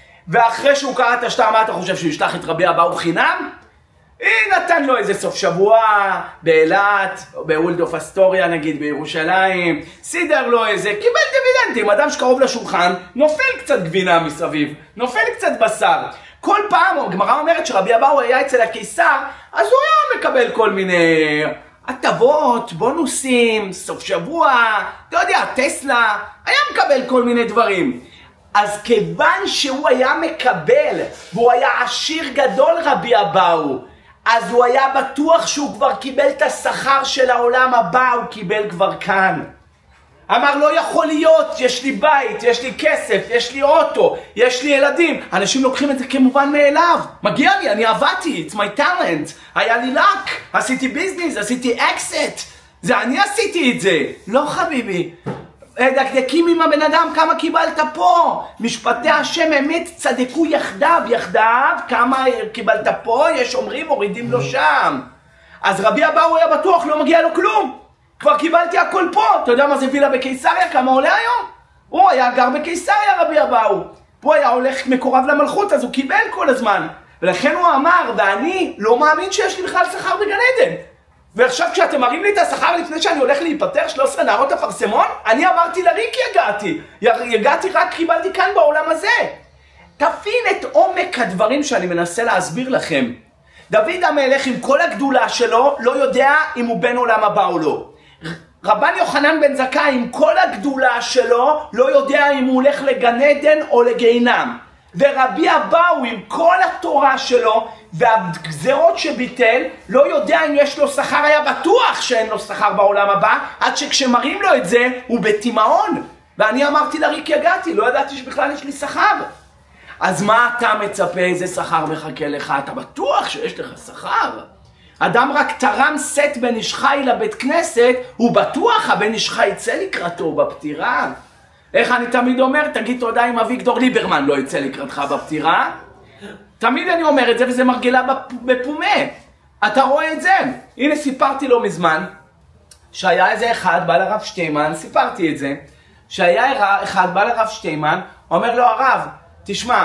ואחרי שהוא קרא את השטר, מה אתה חושב, שהוא ישלח את רבי אבאו חינם? היא נתן לו איזה סוף שבוע באילת, או בוולדורף אסטוריה נגיד בירושלים, סידר לו איזה, קיבל דיבידנדים, אדם שקרוב לשולחן, נופל קצת גבינה מסביב, נופל קצת בשר. כל פעם, הגמרא אומרת שרבי אבאו היה אצל הקיסר, אז הוא היה מקבל כל מיני הטבות, בונוסים, סוף שבוע, אתה יודע, טסלה, היה מקבל כל מיני דברים. אז כיוון שהוא היה מקבל, והוא היה עשיר גדול רבי אבאו, אז הוא היה בטוח שהוא כבר קיבל את השכר של העולם הבא, הוא קיבל כבר כאן. אמר, לא יכול להיות, יש לי בית, יש לי כסף, יש לי אוטו, יש לי ילדים. אנשים לוקחים את זה כמובן מאליו. מגיע לי, אני עבדתי, it's my talent. היה לי לק, עשיתי ביזנס, עשיתי אקסט. זה אני עשיתי את זה. לא חביבי. דקדקים עם הבן אדם, כמה קיבלת פה? משפטי השם אמת צדקו יחדיו, יחדיו, כמה קיבלת פה? יש אומרים, מורידים לו שם. אז רבי אבאו היה בטוח, לא מגיע לו כלום. כבר קיבלתי הכל פה. אתה יודע מה זה וילה בקיסריה? כמה עולה היום? הוא היה גר בקיסריה רבי אבאו. הוא היה הולך מקורב למלכות, אז הוא קיבל כל הזמן. ולכן הוא אמר, ואני לא מאמין שיש לי בכלל שכר בגן עדן. ועכשיו כשאתם מראים לי את השכר לפני שאני הולך להיפטר שלוש עשרה נערות אפרסמון, אני אמרתי לריק יגעתי. יגעתי רק קיבלתי כאן בעולם הזה. תבין את עומק הדברים שאני מנסה להסביר לכם. דוד המלך עם כל הגדולה שלו לא יודע אם הוא בן עולם הבא או לא. רבן יוחנן בן זכאי עם כל הגדולה שלו לא יודע אם הוא הולך לגן עדן או לגיהינם. ורבי אבאו עם כל התורה שלו והגזרות שביטל לא יודע אם יש לו שכר, היה בטוח שאין לו שכר בעולם הבא, עד שכשמראים לו את זה הוא בתימהון. ואני אמרתי לריק יגעתי, לא ידעתי שבכלל יש לי שכר. אז מה אתה מצפה, איזה שכר מחכה לך? אתה בטוח שיש לך שכר? אדם רק תרם סט בן איש חי לבית כנסת, הוא בטוח הבן איש חי יצא לקראתו בפטירה. איך אני תמיד אומר, תגיד תודה אם אביגדור ליברמן לא יצא לקראתך בפטירה. תמיד אני אומר את זה, וזה מרגלה בפומה. אתה רואה את זה? הנה סיפרתי לו מזמן, שהיה איזה אחד, בא לרב שטיימן, סיפרתי את זה, שהיה אחד, בא לרב שטיימן, אומר לו הרב, תשמע,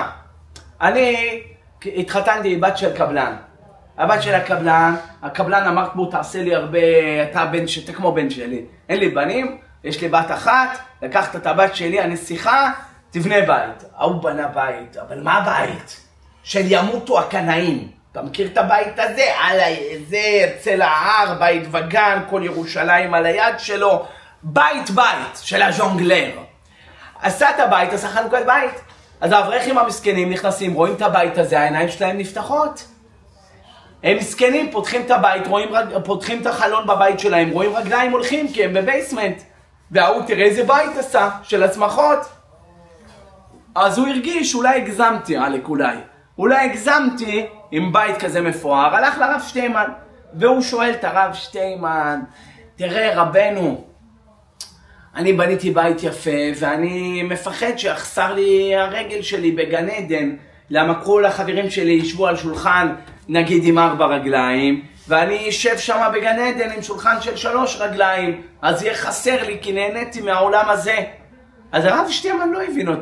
אני התחתנתי עם בת של קבלן. הבת של הקבלן, הקבלן אמר, בוא תעשה לי הרבה, אתה בן, אתה כמו בן שלי. אין לי בנים, יש לי בת אחת, לקחת את הבת שלי, הנסיכה, תבנה בית. הוא בנה בית, אבל מה הבית? של ימותו הקנאים. אתה מכיר את הבית הזה? על זה, אצל ההר, בית וגן, כל ירושלים על היד שלו. בית בית של הז'ונגלר. עשה את הבית, עשה חנוכת בית. אז האברכים המסכנים נכנסים, רואים את הבית הזה, העיניים שלהם נפתחות. הם מסכנים, פותחים את הבית, רואים, פותחים את החלון בבית שלהם, רואים רגליים הולכים כי הם בבייסמנט. והוא תראה איזה בית עשה, של הצמחות. אז הוא הרגיש, אולי הגזמתי, עלק אולי. אולי הגזמתי עם בית כזה מפואר, הלך לרב שטיימן. והוא שואל את הרב שטיימן, תראה רבנו, אני בניתי בית יפה, ואני מפחד שיחסר לי הרגל שלי בגן עדן, למה כל החברים שלי ישבו על שולחן, נגיד עם ארבע רגליים, ואני אשב שם בגן עדן עם שולחן של שלוש רגליים, אז יהיה חסר לי כי נהניתי מהעולם הזה. אז הרב שטיימן לא הבין אותו,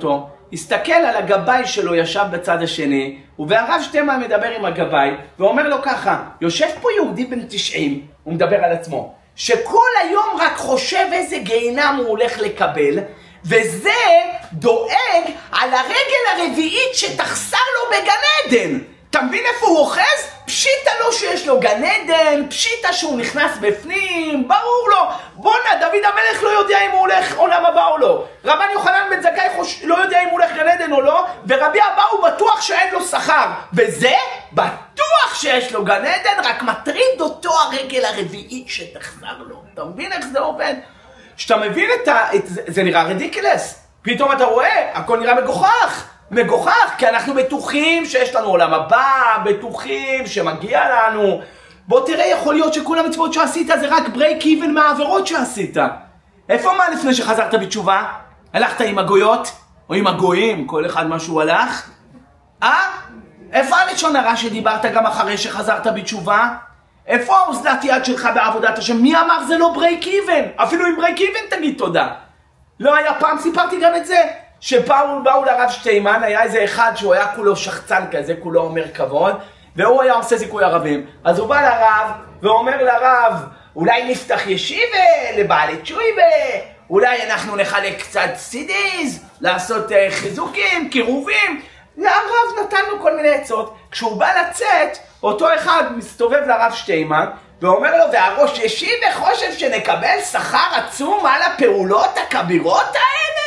הסתכל על הגבאי שלו, ישב בצד השני, והרב שטיימן מדבר עם הגבאי, ואומר לו ככה, יושב פה יהודי בן תשעים, הוא מדבר על עצמו, שכל היום רק חושב איזה גיהנם הוא הולך לקבל, וזה דואג על הרגל הרביעית שתחסר לו בגן עדן. אתה מבין איפה הוא אוחז? פשיטה לו שיש לו גן עדן, פשיטה שהוא נכנס בפנים, ברור לו. בונה, דוד המלך לא יודע אם הוא הולך עולם הבא או לא. רבן יוחנן בן זכאי חוש... לא יודע אם הוא הולך גן עדן או לא, ורבי אבאו בטוח שאין לו שכר. וזה בטוח שיש לו גן עדן, רק מטריד אותו הרגל הרביעית שתחסר לו. אתה מבין איך זה עובד? שאתה מבין את ה... את... זה נראה רדיקלס. פתאום אתה רואה, הכל נראה מגוחך. מגוחך, כי אנחנו בטוחים שיש לנו עולם הבא, בטוחים שמגיע לנו. בוא תראה, יכול להיות שכל המצוות שעשית זה רק ברייק איבן מהעבירות שעשית. איפה מה לפני שחזרת בתשובה? הלכת עם הגויות? או עם הגויים? כל אחד משהו הלך? אה? איפה הלשון הרע שדיברת גם אחרי שחזרת בתשובה? איפה האוזלת יד שלך בעבודת השם? מי אמר זה לא ברייק איבן? אפילו עם ברייק איבן תגיד תודה. לא היה פעם, סיפרתי גם את זה. שפעם באו לרב שטיימן, היה איזה אחד שהוא היה כולו שחצן כזה, כולו אומר כבוד, והוא היה עושה זיכוי ערבים. אז הוא בא לרב ואומר לרב, אולי נפתח ישיבה לבעלי תשובה, אולי אנחנו נחלק קצת סידיז, לעשות uh, חיזוקים, קירובים. לרב נתנו כל מיני עצות. כשהוא בא לצאת, אותו אחד מסתובב לרב שטיימן, ואומר לו, והראש ישיבה חושב שנקבל שכר עצום על הפעולות הכבירות האלה?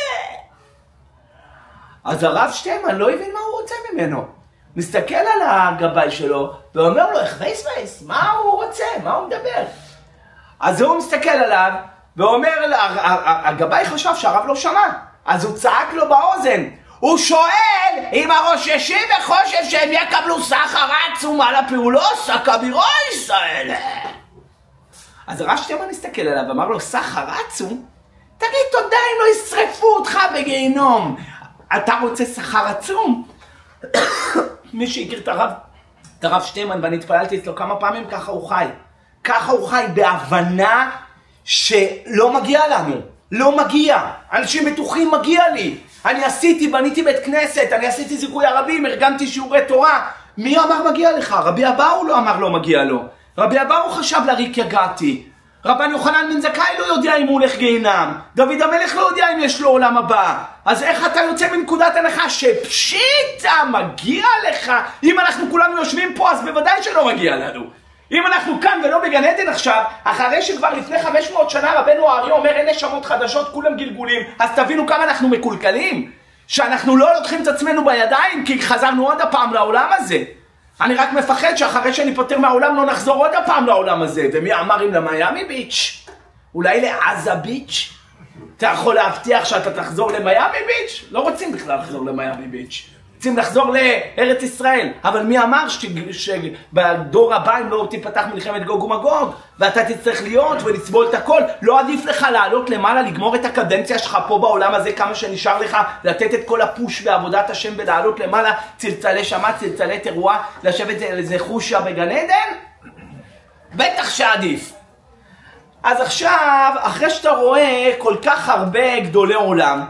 אז הרב שטיימן לא הבין מה הוא רוצה ממנו. מסתכל על הגבאי שלו ואומר לו, איך וייס וייס, מה הוא רוצה? מה הוא מדבר? אז הוא מסתכל עליו ואומר, הגבאי חשב שהרב לא שמע. אז הוא צעק לו באוזן. הוא שואל אם הראש ישיב וחושב שהם יקבלו שכר עצום על הפעולות הכבירות האלה. אז הרב שטיימן מסתכל עליו ואמר לו, שכר עצום? תגיד תודה אם לא ישרפו אותך בגיהנום. אתה רוצה שכר עצום? מי שהכיר את הרב, את הרב שטיימן, ואני התפללתי אצלו כמה פעמים, ככה הוא חי. ככה הוא חי בהבנה שלא מגיע לנו. לא מגיע. אנשים בטוחים מגיע לי. אני עשיתי, בניתי בית כנסת, אני עשיתי זיכוי ערבים, ארגנתי שיעורי תורה. מי אמר מגיע לך? רבי אבאו לא אמר לא מגיע לו. רבי אבאו חשב לריק יגעתי. רבן יוחנן בן זכאי לא יודע אם הוא הולך גיהנם. דוד המלך לא יודע אם יש לו עולם הבא. אז איך אתה יוצא מנקודת הנחה שפשיטה מגיע לך? אם אנחנו כולנו יושבים פה, אז בוודאי שלא מגיע לנו. אם אנחנו כאן ולא בגן עדן עכשיו, אחרי שכבר לפני חמש מאות שנה רבנו האריה אומר אין נשמות חדשות, כולם גלגולים, אז תבינו כמה אנחנו מקולקלים. שאנחנו לא לוקחים את עצמנו בידיים, כי חזרנו עוד הפעם לעולם הזה. אני רק מפחד שאחרי שאני פותר מהעולם לא נחזור עוד הפעם לעולם הזה. ומי אמר אם למיימי ביץ'? אולי לעזה ביץ'? אתה יכול להבטיח שאתה תחזור למיימי ביץ'? לא רוצים בכלל לחזור למיימי ביץ'. רוצים לחזור לארץ ישראל. אבל מי אמר שבדור הבא אם לא תפתח מלחמת גוג ומגוג, ואתה תצטרך להיות ולסבול את הכל, לא עדיף לך לעלות למעלה, לגמור את הקדנציה שלך פה בעולם הזה כמה שנשאר לך, לתת את כל הפוש בעבודת השם ולעלות למעלה, צלצלי שמה, צלצלי תרועה, לשבת איזה חושה בגן עדן? בטח שעדיף. אז עכשיו, אחרי שאתה רואה כל כך הרבה גדולי עולם,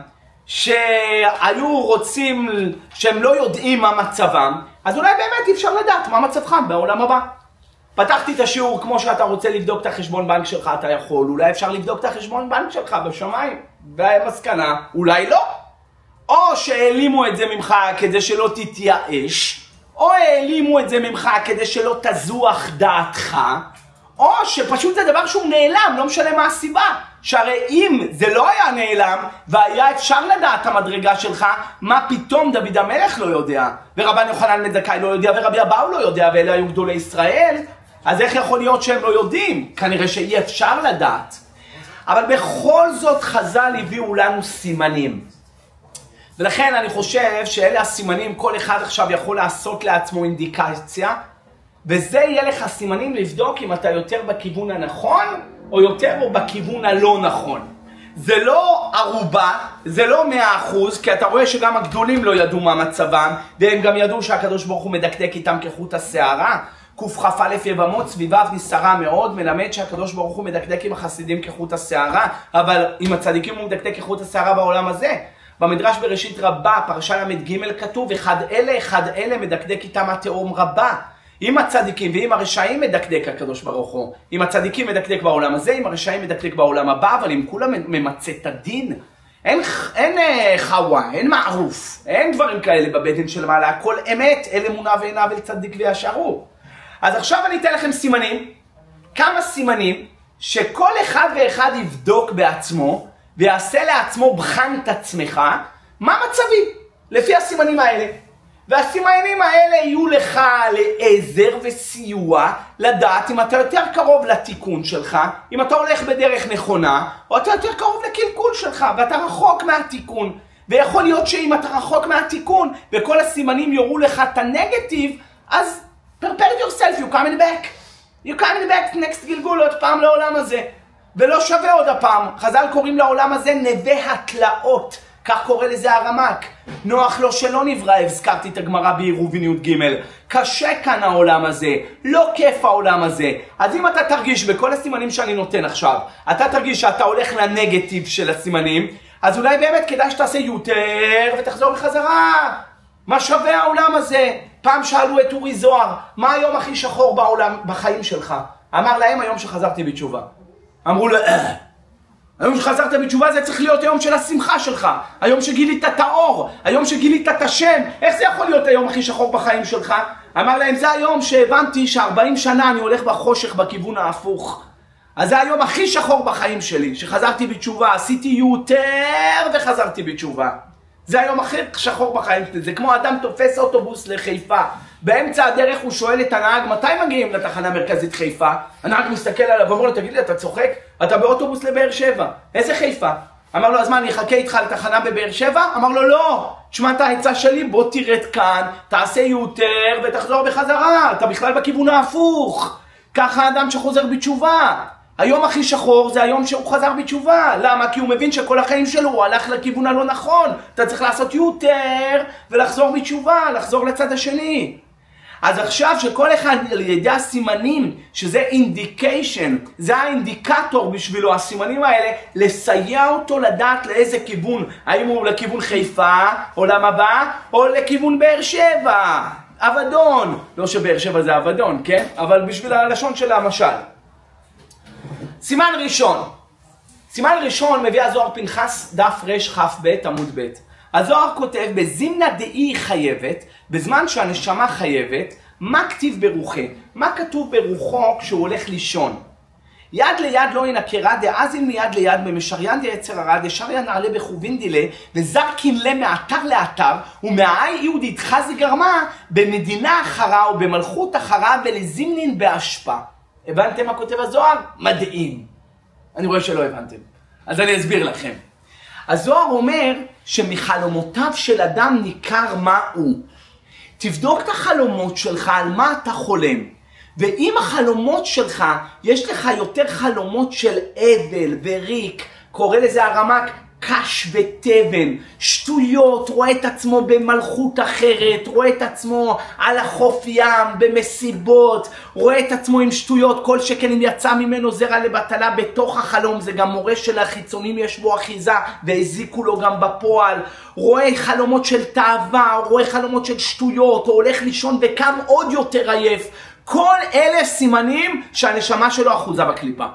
שהיו רוצים, שהם לא יודעים מה מצבם, אז אולי באמת אי אפשר לדעת מה מצבך בעולם הבא. פתחתי את השיעור כמו שאתה רוצה לבדוק את החשבון בנק שלך, אתה יכול, אולי אפשר לבדוק את החשבון בנק שלך בשמיים, והמסקנה, אולי לא. או שהעלימו את זה ממך כדי שלא תתייאש, או העלימו את זה ממך כדי שלא תזוח דעתך, או שפשוט זה דבר שהוא נעלם, לא משנה מה הסיבה. שהרי אם זה לא היה נעלם, והיה אפשר לדעת את המדרגה שלך, מה פתאום דוד המלך לא יודע, ורבן יוחנן בן זכאי לא יודע, ורבי אבאו לא יודע, ואלה היו גדולי ישראל, אז איך יכול להיות שהם לא יודעים? כנראה שאי אפשר לדעת. אבל בכל זאת חז"ל הביאו לנו סימנים. ולכן אני חושב שאלה הסימנים, כל אחד עכשיו יכול לעשות לעצמו אינדיקציה, וזה יהיה לך סימנים לבדוק אם אתה יותר בכיוון הנכון, או יותר או בכיוון הלא נכון. זה לא ערובה, זה לא מאה אחוז, כי אתה רואה שגם הגדולים לא ידעו מה מצבם, והם גם ידעו שהקדוש ברוך הוא מדקדק איתם כחוט השערה. קכ"א יבמות סביביו נסתרה מאוד, מלמד שהקדוש ברוך הוא מדקדק עם החסידים כחוט השערה, אבל עם הצדיקים הוא מדקדק כחוט השערה בעולם הזה. במדרש בראשית רבה, פרשה למד ג' כתוב, אחד אלה, אחד אלה מדקדק איתם התהום רבה. עם הצדיקים ועם הרשעים מדקדק הקדוש ברוך הוא. עם הצדיקים מדקדק בעולם הזה, עם הרשעים מדקדק בעולם הבא, אבל עם כולם ממצא את הדין. אין, אין חווה, אין מערוף, אין דברים כאלה בבטן של מעלה, הכל אמת, אל אמונה ואין עוול צדיק וישר הוא. אז עכשיו אני אתן לכם סימנים, כמה סימנים שכל אחד ואחד יבדוק בעצמו, ויעשה לעצמו בחן את עצמך, מה מצבי לפי הסימנים האלה. והסימנים האלה יהיו לך לעזר וסיוע לדעת אם אתה יותר קרוב לתיקון שלך, אם אתה הולך בדרך נכונה, או אתה יותר קרוב לקלקול שלך, ואתה רחוק מהתיקון. ויכול להיות שאם אתה רחוק מהתיקון, וכל הסימנים יורו לך את הנגטיב, אז prepare yourself, you coming back. you coming back next גלגול עוד פעם לעולם הזה. ולא שווה עוד הפעם. חז"ל קוראים לעולם הזה נווה התלאות. כך קורא לזה הרמ"ק. נוח לו שלא נברא, הזכרתי את הגמרא בעירובין י"ג. קשה כאן העולם הזה, לא כיף העולם הזה. אז אם אתה תרגיש בכל הסימנים שאני נותן עכשיו, אתה תרגיש שאתה הולך לנגטיב של הסימנים, אז אולי באמת כדאי שתעשה יותר ותחזור בחזרה. מה שווה העולם הזה? פעם שאלו את אורי זוהר, מה היום הכי שחור בעולם, בחיים שלך? אמר להם, היום שחזרתי בתשובה. אמרו לו, אה. היום שחזרת בתשובה זה צריך להיות היום של השמחה שלך, היום שגילית את האור, היום שגילית את השם. איך זה יכול להיות היום הכי שחור בחיים שלך? אמר להם, זה היום שהבנתי ש-ארבעים שנה אני הולך בחושך בכיוון ההפוך. אז זה היום הכי שחור בחיים שלי, שחזרתי בתשובה, עשיתי יותר וחזרתי בתשובה. זה היום הכי שחור בחיים שלי. זה כמו אדם תופס אוטובוס לחיפה, באמצע הדרך הוא שואל את הנהג, מתי מגיעים לתחנה מרכזית חיפה? הנהג מסתכל עליו ואומר לו, תגיד לי, אתה צוחק? אתה באוטובוס לבאר שבע. איזה חיפה? אמר לו, אז מה, אני אחכה איתך לתחנה בבאר שבע? אמר לו, לא, תשמע את העצה שלי, בוא תרד כאן, תעשה יותר ותחזור בחזרה, אתה בכלל בכיוון ההפוך. ככה האדם שחוזר בתשובה. היום הכי שחור זה היום שהוא חזר בתשובה. למה? כי הוא מבין שכל החיים שלו הוא הלך לכיוון הלא נכון. אתה צריך לעשות יותר ולחזור בתשובה, לחזור לצד השני. אז עכשיו שכל אחד על ידי הסימנים, שזה אינדיקיישן, זה האינדיקטור בשבילו, הסימנים האלה, לסייע אותו לדעת לאיזה כיוון. האם הוא לכיוון חיפה, עולם הבא, או לכיוון באר שבע, אבדון. לא שבאר שבע זה אבדון, כן? אבל בשביל הלשון של המשל. סימן ראשון. סימן ראשון מביא הזוהר פנחס דף רכ"ב עמוד ב'. הזוהר כותב, בזימנה דאי חייבת, בזמן שהנשמה חייבת, מה כתיב ברוחי? מה כתוב ברוחו כשהוא הולך לישון? יד ליד לא ינקרה, דאזין מיד ליד במשריין דיצר הרע, דשריין נעלה בחובין דילה, וזרקין לה מאתר לאתר, ומהאי יהודית חזי גרמה, במדינה אחרה ובמלכות אחרה, ולזימנין באשפה. הבנתם מה כותב הזוהר? מדהים. אני רואה שלא הבנתם. אז אני אסביר לכם. הזוהר אומר שמחלומותיו של אדם ניכר מה הוא. תבדוק את החלומות שלך על מה אתה חולם. ואם החלומות שלך, יש לך יותר חלומות של אבל וריק, קורא לזה הרמ"ק קש ותבן, שטויות, רואה את עצמו במלכות אחרת, רואה את עצמו על החוף ים, במסיבות, רואה את עצמו עם שטויות, כל שכן אם יצא ממנו זרע לבטלה בתוך החלום, זה גם מורה של החיצונים יש בו אחיזה, והזיקו לו גם בפועל, רואה חלומות של תאווה, רואה חלומות של שטויות, או הולך לישון וקם עוד יותר עייף, כל אלה סימנים שהנשמה שלו אחוזה בקליפה.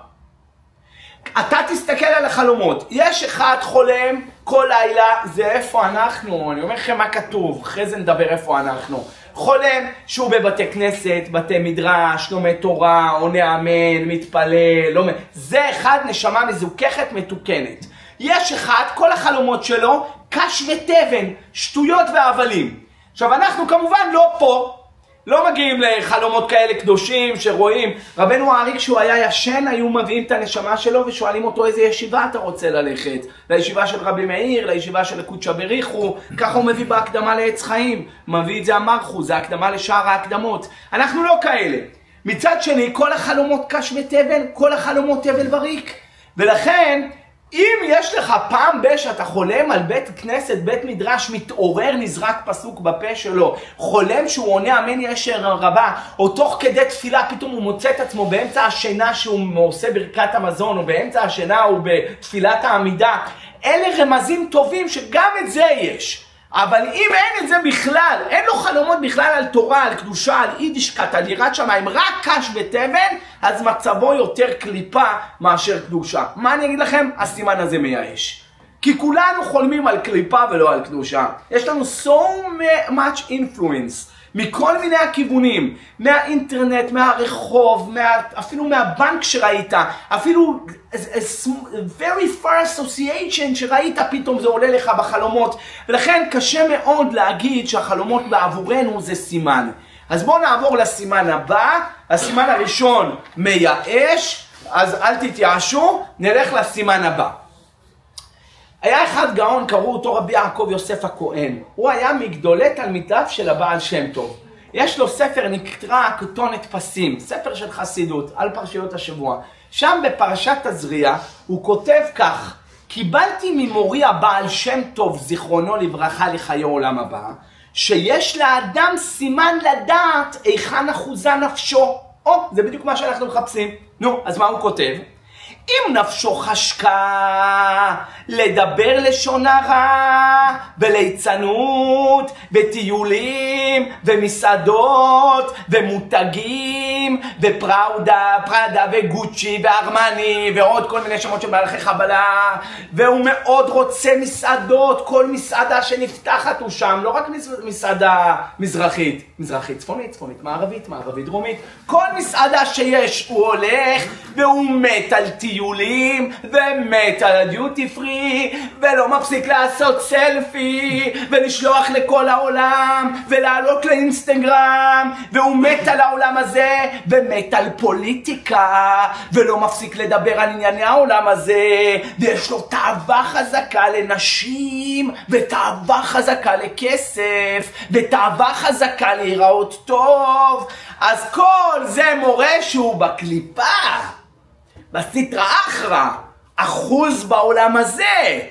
אתה תסתכל על החלומות, יש אחד חולם כל לילה, זה איפה אנחנו, אני אומר לכם מה כתוב, אחרי זה נדבר איפה אנחנו. חולם שהוא בבתי כנסת, בתי מדרש, לומד תורה, עונה אמן, מתפלל, לומד. זה אחד נשמה מזוככת מתוקנת. יש אחד, כל החלומות שלו, קש ותבן, שטויות והבלים. עכשיו אנחנו כמובן לא פה. לא מגיעים לחלומות כאלה קדושים שרואים. רבנו האריק שהוא היה ישן, היו מביאים את הנשמה שלו ושואלים אותו איזה ישיבה אתה רוצה ללכת. לישיבה של רבי מאיר, לישיבה של קודשא בריחו, ככה הוא מביא בהקדמה לעץ חיים. מביא את זה המרחו, זה הקדמה לשאר ההקדמות. אנחנו לא כאלה. מצד שני, כל החלומות קש ותבן, כל החלומות תבל וריק. ולכן, אם יש לך פעם ב שאתה חולם על בית כנסת, בית מדרש, מתעורר, נזרק פסוק בפה שלו, חולם שהוא עונה אמן ישר רבה, או תוך כדי תפילה פתאום הוא מוצא את עצמו באמצע השינה שהוא עושה ברכת המזון, או באמצע השינה הוא בתפילת העמידה, אלה רמזים טובים שגם את זה יש. אבל אם אין את זה בכלל, אין לו חלומות בכלל על תורה, על קדושה, על יידישקייט, על יראת שמיים, רק קש ותבן, אז מצבו יותר קליפה מאשר קדושה. מה אני אגיד לכם? הסימן הזה מייאש. כי כולנו חולמים על קליפה ולא על קדושה. יש לנו so much influence מכל מיני הכיוונים, מהאינטרנט, מהרחוב, מה, אפילו מהבנק שראית, אפילו a, a very far association שראית, פתאום זה עולה לך בחלומות, ולכן קשה מאוד להגיד שהחלומות בעבורנו זה סימן. אז בואו נעבור לסימן הבא. הסימן הראשון מייאש, אז אל תתייאשו, נלך לסימן הבא. היה אחד גאון, קראו אותו רבי יעקב יוסף הכהן. הוא היה מגדולי תלמידיו של הבעל שם טוב. יש לו ספר נקרא כתונת פסים, ספר של חסידות, על פרשיות השבוע. שם בפרשת תזריע הוא כותב כך: קיבלתי ממורי הבעל שם טוב, זיכרונו לברכה, לחיי עולם הבא, שיש לאדם סימן לדעת היכן אחוזה נפשו. או, זה בדיוק מה שאנחנו מחפשים. נו, אז מה הוא כותב? אם נפשו חשקה לדבר לשון הרע, בליצנות, בטיולים, ומסעדות, ומותגים, ופראודה, פראדה, וגוצ'י, וארמני, ועוד כל מיני שמות של מהלכי חבלה, והוא מאוד רוצה מסעדות, כל מסעדה שנפתחת הוא שם, לא רק מסעדה מזרחית, מזרחית, צפונית, צפונית, מערבית, מערבית, דרומית, כל מסעדה שיש הוא הולך, והוא מת על טיולים, ומת על הדיוטי פרי, ולא מפסיק לעשות סלפי, ולשלוח לכל העולם, ולעלות לאינסטגרם, והוא מת על העולם הזה, ומת על פוליטיקה, ולא מפסיק לדבר על ענייני העולם הזה, ויש לו תאווה חזקה לנשים, ותאווה חזקה לכסף, ותאווה חזקה להיראות טוב. אז כל זה מורה שהוא בקליפה, בסטרא אחרא, אחוז בעולם הזה.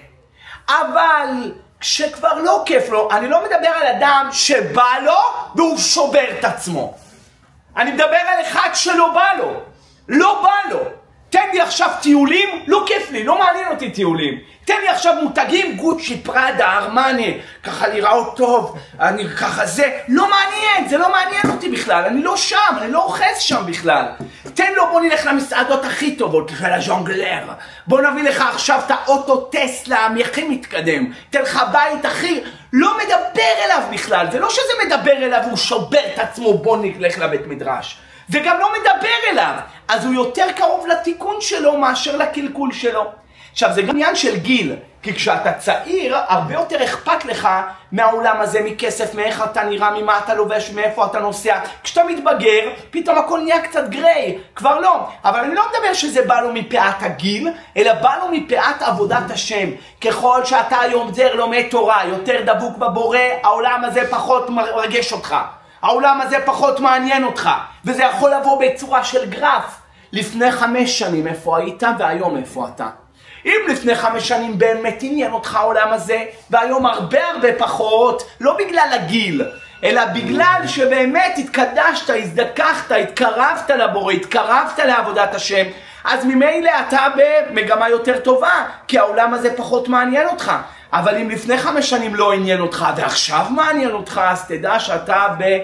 אבל כשכבר לא כיף לו, אני לא מדבר על אדם שבא לו והוא שובר את עצמו. אני מדבר על אחד שלא בא לו, לא בא לו. תן לי עכשיו טיולים, לא כיף לי, לא מעניין אותי טיולים. תן לי עכשיו מותגים, גוצ'י, פראדה, ארמני, ככה לראות טוב, אני ככה זה, לא מעניין, זה לא מעניין אותי בכלל, אני לא שם, אני לא אוחז שם בכלל. תן לו, בוא נלך למסעדות הכי טובות, של הז'ונגלר, בוא נביא לך עכשיו את האוטו טסלה, הכי מתקדם, תן לך בית הכי, לא מדבר אליו בכלל, זה לא שזה מדבר אליו והוא שובר את עצמו, בוא נלך לבית מדרש. וגם לא מדבר אליו, אז הוא יותר קרוב לתיקון שלו מאשר לקלקול שלו. עכשיו, זה גם עניין של גיל, כי כשאתה צעיר, הרבה יותר אכפת לך מהעולם הזה, מכסף, מאיך אתה נראה, ממה אתה לובש, מאיפה אתה נוסע. כשאתה מתבגר, פתאום הכל נהיה קצת גריי, כבר לא. אבל אני לא מדבר שזה בא לו מפאת הגיל, אלא בא לו מפאת עבודת השם. ככל שאתה היום יותר לומד תורה, יותר דבוק בבורא, העולם הזה פחות מרגש אותך. העולם הזה פחות מעניין אותך, וזה יכול לבוא בצורה של גרף. לפני חמש שנים איפה היית, והיום איפה אתה. אם לפני חמש שנים באמת עניין אותך העולם הזה, והיום הרבה הרבה פחות, לא בגלל הגיל, אלא בגלל שבאמת התקדשת, הזדככת, התקרבת לבורא, התקרבת לעבודת השם, אז ממילא אתה במגמה יותר טובה, כי העולם הזה פחות מעניין אותך. אבל אם לפני חמש שנים לא עניין אותך, ועכשיו מעניין אותך, אז תדע שאתה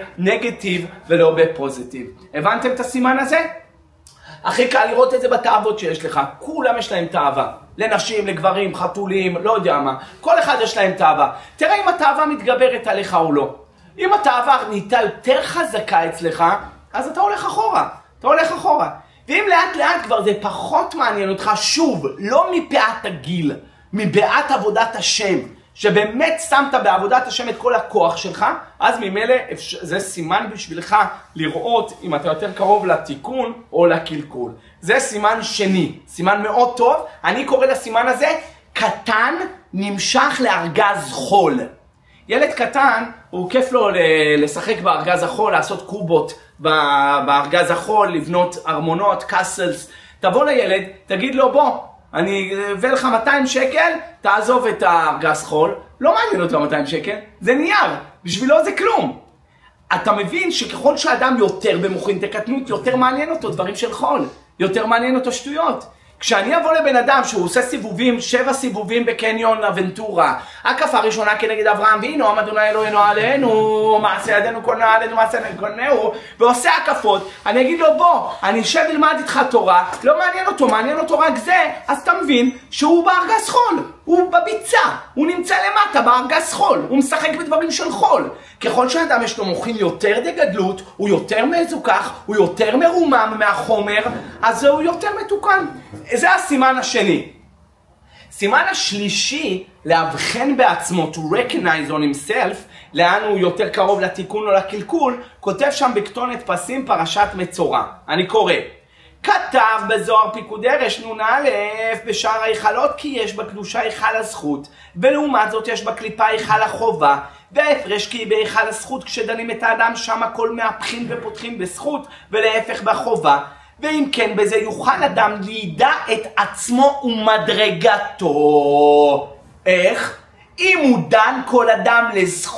בנגטיב ולא בפוזיטיב. הבנתם את הסימן הזה? הכי קל לראות את זה בתאוות שיש לך. כולם יש להם תאווה. לנשים, לגברים, חתולים, לא יודע מה. כל אחד יש להם תאווה. תראה אם התאווה מתגברת עליך או לא. אם התאווה נהייתה יותר חזקה אצלך, אז אתה הולך אחורה. אתה הולך אחורה. ואם לאט לאט כבר זה פחות מעניין אותך, שוב, לא מפאת הגיל, מבעט עבודת השם, שבאמת שמת בעבודת השם את כל הכוח שלך, אז ממילא זה סימן בשבילך לראות אם אתה יותר קרוב לתיקון או לקלקול. זה סימן שני, סימן מאוד טוב. אני קורא לסימן הזה קטן נמשך לארגז חול. ילד קטן, הוא כיף לו לשחק בארגז החול, לעשות קובות בארגז החול, לבנות ארמונות, קאסלס. תבוא לילד, תגיד לו בוא, אני אביא לך מאתיים שקל, תעזוב את הארגז חול. לא מעניין אותו מאתיים שקל, זה נייר, בשבילו זה כלום. אתה מבין שככל שאדם יותר במוחין תקטנות, יותר מעניין אותו דברים של חול, יותר מעניין אותו שטויות. כשאני אבוא לבן אדם שהוא עושה סיבובים, שבע סיבובים בקניון אבנטורה, הקפה ראשונה כנגד אברהם ואינו, אדוני אלוהינו עלינו, מעשה ידינו קונה עלינו, מעשה ידינו קונהו, ועושה הקפות, אני אגיד לו בוא, אני אשב ללמד איתך תורה, לא מעניין אותו, מעניין אותו רק זה, אז אתה מבין שהוא בארגז חול, הוא בביצה, הוא נמצא למטה בארגז חול, הוא משחק בדברים של חול. ככל שאדם יש לו מוחין יותר דגדלות, הוא יותר מזוכח, הוא יותר מרומם מהחומר, אז הוא יותר מתוקן. זה הסימן השני. סימן השלישי, להבחן בעצמו, to recognize on himself, לאן הוא יותר קרוב לתיקון או לקלקול, כותב שם בכתונת פסים פרשת מצורע. אני קורא. כתב בזוהר פיקודי רש נון א' בשער ההיכלות כי יש בקדושה היכל הזכות, ולעומת זאת יש בקליפה היכל החובה, וההפרש כי בהיכל הזכות כשדנים את האדם שם הכל מהפכים ופותחים בזכות, ולהפך בחובה. ואם כן בזה יוכל אדם לידע את עצמו ומדרגתו. איך? אם הוא דן כל אדם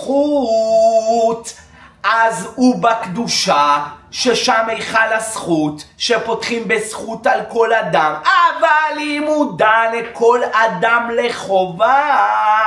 לזכות, אז הוא בקדושה, ששם היכל הזכות, שפותחים בזכות על כל אדם. אבל אם הוא דן לכל אדם לחובה,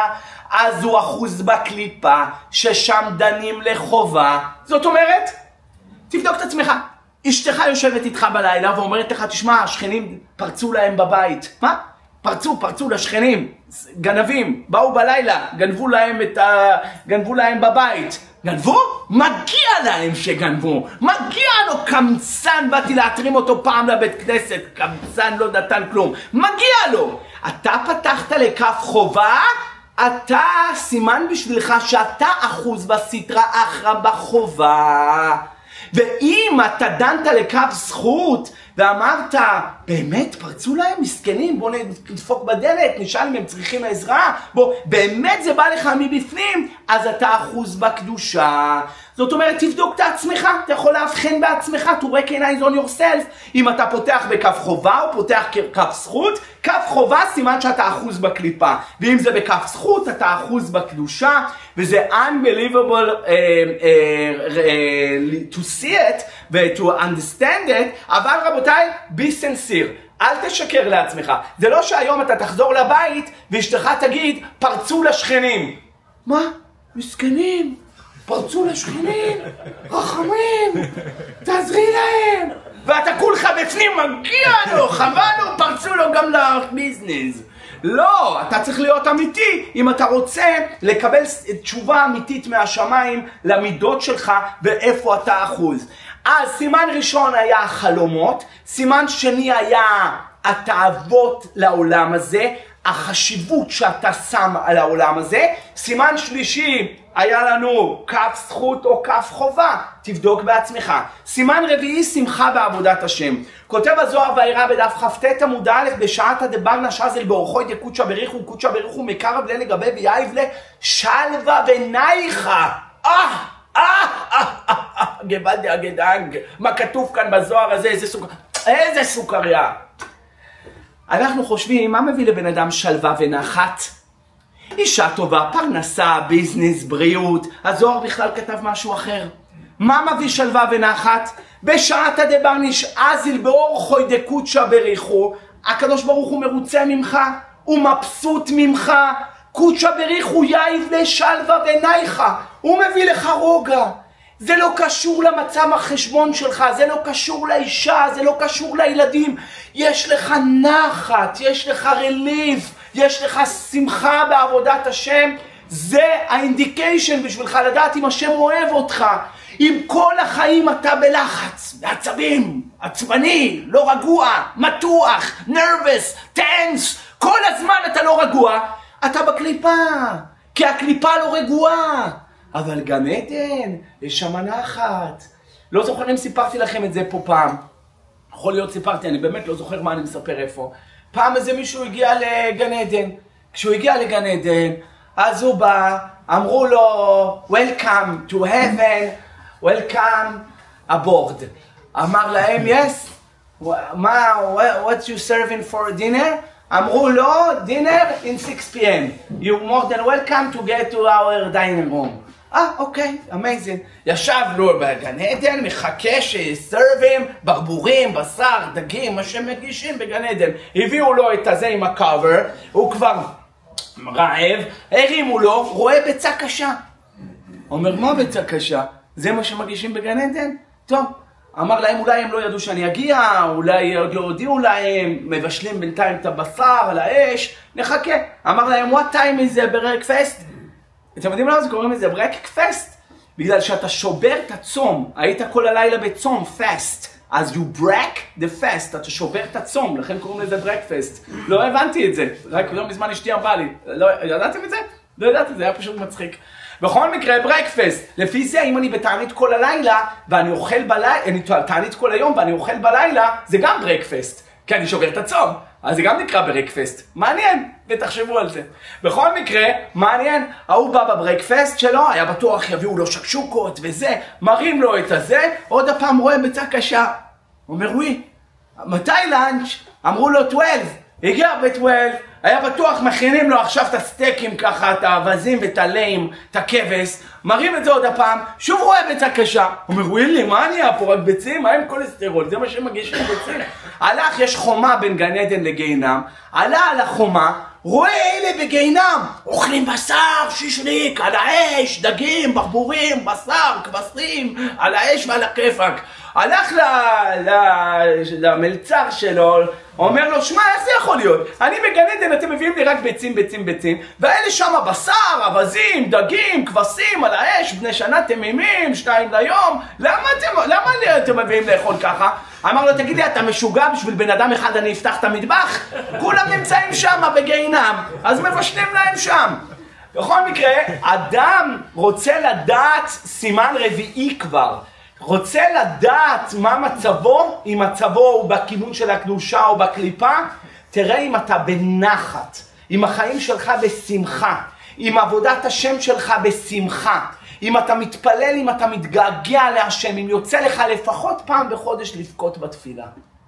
אז הוא אחוז בקליפה, ששם דנים לחובה. זאת אומרת, תבדוק את עצמך. אשתך יושבת איתך בלילה ואומרת לך, תשמע, השכנים פרצו להם בבית. מה? פרצו, פרצו לשכנים, גנבים, באו בלילה, גנבו להם את ה... גנבו להם בבית. גנבו? מגיע להם שגנבו. מגיע לו קמצן, באתי להתרים אותו פעם לבית כנסת, קמצן לא נתן כלום. מגיע לו. אתה פתחת לכף חובה, אתה סימן בשבילך שאתה אחוז בסטרה אחרא בחובה. ואם אתה דנת לכף זכות ואמרת, באמת פרצו להם מסכנים, בוא נדפוק בדלת, נשאל אם הם צריכים עזרה, בוא, באמת זה בא לך מבפנים, אז אתה אחוז בקדושה. זאת אומרת, תבדוק את עצמך, אתה יכול להבחן בעצמך, to recognize on yourself, אם אתה פותח בכף חובה או פותח כף זכות, כף חובה סימן שאתה אחוז בקליפה, ואם זה בכף זכות אתה אחוז בקדושה, וזה unbelievable uh, uh, uh, to see it ו-to understand it, אבל רבותיי, be sincere. אל תשקר לעצמך. זה לא שהיום אתה תחזור לבית ואשתך תגיד, פרצו לשכנים. מה? מסכנים? פרצו לשכנים? רחמים? תעזרי להם. ואתה כולך בפנים, מגיע לו, חבל לו, פרצו לו גם לביזנס. לא, אתה צריך להיות אמיתי אם אתה רוצה לקבל תשובה אמיתית מהשמיים למידות שלך ואיפה אתה אחוז. אז סימן ראשון היה החלומות, סימן שני היה התאוות לעולם הזה, החשיבות שאתה שם על העולם הזה, סימן שלישי היה לנו כף זכות או כף חובה, תבדוק בעצמך. סימן רביעי, שמחה בעבודת השם. כותב הזוהר והעירה בדף כ"ט עמוד א', בשעת הדבר נשזל באורחוי דקודשא בריחו קודשא בריחו מקרב לה לגבי ויעיב לה שלווה ונייחה. אה, אה, אה, אה, גבלדי הגדנג. מה כתוב כאן בזוהר הזה? איזה סוכר... איזה סוכריה. אנחנו חושבים, מה מביא לבן אדם שלווה ונחת? אישה טובה, פרנסה, ביזנס, בריאות. הזוהר בכלל כתב משהו אחר. מה מביא שלווה ונחת? בשעת הדבר נשאזל באורחוי דקודשא בריחו. הקדוש ברוך הוא מרוצה ממך, הוא מבסוט ממך. קודשא בריחו יעיב לשלווה ונייחה. הוא מביא לך רוגע. זה לא קשור למצב החשבון שלך, זה לא קשור לאישה, זה לא קשור לילדים. יש לך נחת, יש לך רליף, יש לך שמחה בעבודת השם. זה האינדיקיישן בשבילך לדעת אם השם אוהב אותך. אם כל החיים אתה בלחץ, בעצבים, עצבני, לא רגוע, מתוח, נרבס, טנס, כל הזמן אתה לא רגוע, אתה בקליפה, כי הקליפה לא רגועה. אבל גן עדן, יש שם נחת. לא זוכר אם סיפרתי לכם את זה פה פעם. יכול להיות סיפרתי, אני באמת לא זוכר מה אני מספר איפה. פעם איזה מישהו הגיע לגן עדן. כשהוא הגיע לגן עדן, אז הוא בא, אמרו לו, Welcome to heaven, welcome aboard. אמר להם, yes, מה, what you serving for dinner? אמרו לו, dinner in six p m You're more than welcome to get to our dining room. אה, אוקיי, amazing. ישב לו בגן עדן, מחכה שסרבים, ברבורים, בשר, דגים, מה שמגישים בגן עדן. הביאו לו את הזה עם הקאבר, הוא כבר רעב, הרימו לו, רואה ביצה קשה. אומר, מה ביצה קשה? זה מה שמגישים בגן עדן? טוב. אמר להם, אולי הם לא ידעו שאני אגיע, אולי עוד לא הודיעו להם, מבשלים בינתיים את הבשר על האש, נחכה. אמר להם, what time is the breakfast? אתם יודעים למה זה קוראים לזה breakfast? בגלל שאתה שובר את הצום, היית כל הלילה בצום, fast. אז you break the fast, אתה שובר את הצום, לכן קוראים לזה breakfast. לא הבנתי את זה, רק לא מזמן אשתי אמרה לי. לא, ידעתם את זה? לא ידעתי, זה היה פשוט מצחיק. בכל מקרה, ברקפסט. לפי זה, אם אני בתענית כל הלילה, ואני אוכל בלילה, אני תענית כל היום ואני אוכל בלילה, זה גם ברקפסט. כי אני שובר את הצום. אז זה גם נקרא ברקפסט. מעניין, ותחשבו על זה. בכל מקרה, מעניין, ההוא בא בברקפסט שלו, היה בטוח יביאו לו שקשוקות וזה, מראים לו את הזה, עוד הפעם רואה ביצה קשה. אומר, וואי, מתי לאנץ'? אמרו לו twelve. הגיע ב-twelve. היה בטוח מכינים לו עכשיו את הסטייקים ככה, את האבזים ואת הליים, את הכבש, מראים את זה עוד הפעם, שוב רואה ביצה קשה. הוא אומר, ווילי, מה נהיה פה? רק ביצים? מה עם כולסטרול? זה מה שמגישים ביצים. הלך, יש חומה בין גן עדן לגיהינום, עלה על החומה, רואה אלה בגיהינום, אוכלים בשר, שישליק, על האש, דגים, ברבורים, בשר, כבשים, על האש ועל הכיפק. הלך למלצר שלו, אומר לו, שמע, איך זה יכול להיות? אני בגן עדן, אתם מביאים לי רק ביצים, ביצים, ביצים, והאלה שם בשר, אבזים, דגים, כבשים, על האש, בני שנה תמימים, שניים ליום, למה אתם, למה אתם מביאים לאכול ככה? אמר לו, תגיד לי, אתה משוגע בשביל בן אדם אחד אני אפתח את המטבח? כולם נמצאים שם בגיהינום, אז מבשלים להם שם. בכל מקרה, אדם רוצה לדעת סימן רביעי כבר. רוצה לדעת מה מצבו, אם מצבו הוא בכיוון של הקדושה או בקליפה, תראה אם אתה בנחת, אם החיים שלך בשמחה, אם עבודת השם שלך בשמחה, אם אתה מתפלל, אם אתה מתגעגע להשם, אם יוצא לך לפחות פעם בחודש לבכות בתפילה.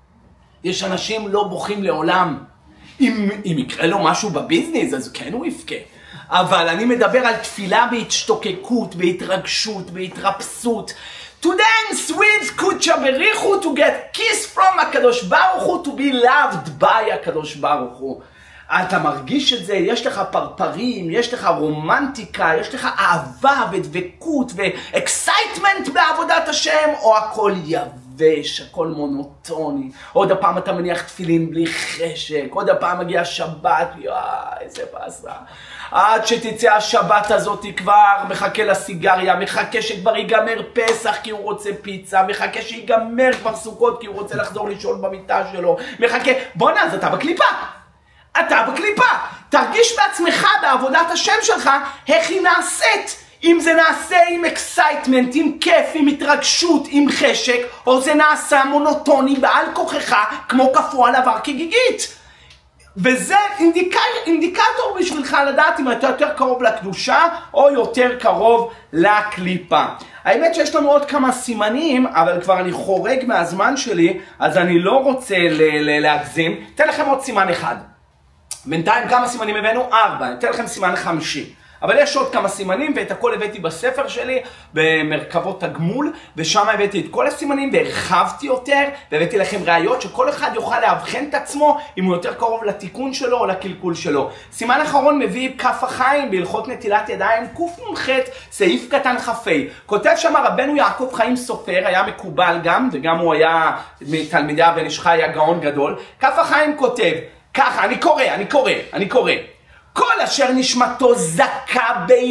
יש אנשים לא בוכים לעולם. אם, אם יקרה לו משהו בביזנס, אז כן הוא יבכה. אבל אני מדבר על תפילה בהשתוקקות, בהתרגשות, בהתרפסות. To dance with קודשא בריחו, to get kiss from הקדוש ברוך הוא, to be loved by הקדוש ברוך הוא. אתה מרגיש את זה, יש לך פרפרים, יש לך רומנטיקה, יש לך אהבה ודבקות ואקסייטמנט בעבודת השם, או הכל יבש, הכל מונוטוני. עוד הפעם אתה מניח תפילין בלי חשק, עוד הפעם מגיע שבת, יואי, איזה באסה. עד שתצא השבת הזאת כבר מחכה לסיגריה, מחכה שכבר ייגמר פסח כי הוא רוצה פיצה, מחכה שיגמר כבר סוכות כי הוא רוצה לחזור לישון במיטה שלו, מחכה, בוא נעז, אתה בקליפה. אתה בקליפה, תרגיש בעצמך בעבודת השם שלך איך היא נעשית, אם זה נעשה עם אקסייטמנט, עם כיף, עם התרגשות, עם חשק, או זה נעשה מונוטוני בעל כוחך כמו קפוא על עבר כגיגית. וזה אינדיקר, אינדיקטור בשבילך לדעת אם אתה יותר קרוב לקדושה או יותר קרוב לקליפה. האמת שיש לנו עוד כמה סימנים, אבל כבר אני חורג מהזמן שלי, אז אני לא רוצה להגזים. אתן לכם עוד סימן אחד. בינתיים כמה סימנים הבאנו? ארבע. אני אתן לכם סימן חמישי. אבל יש עוד כמה סימנים, ואת הכל הבאתי בספר שלי, במרכבות הגמול, ושם הבאתי את כל הסימנים, והרחבתי יותר, והבאתי לכם ראיות שכל אחד יוכל להבחן את עצמו, אם הוא יותר קרוב לתיקון שלו או לקלקול שלו. סימן אחרון מביא כף החיים, בהלכות נטילת ידיים, קנ"ח, סעיף קטן חפי. כותב שם רבנו יעקב חיים סופר, היה מקובל גם, וגם הוא היה מתלמידי הבן איש חי, היה גאון גדול. כף החיים כותב, ככה, אני קורא, אני קורא, אני קורא. כל אשר נשמתו זכה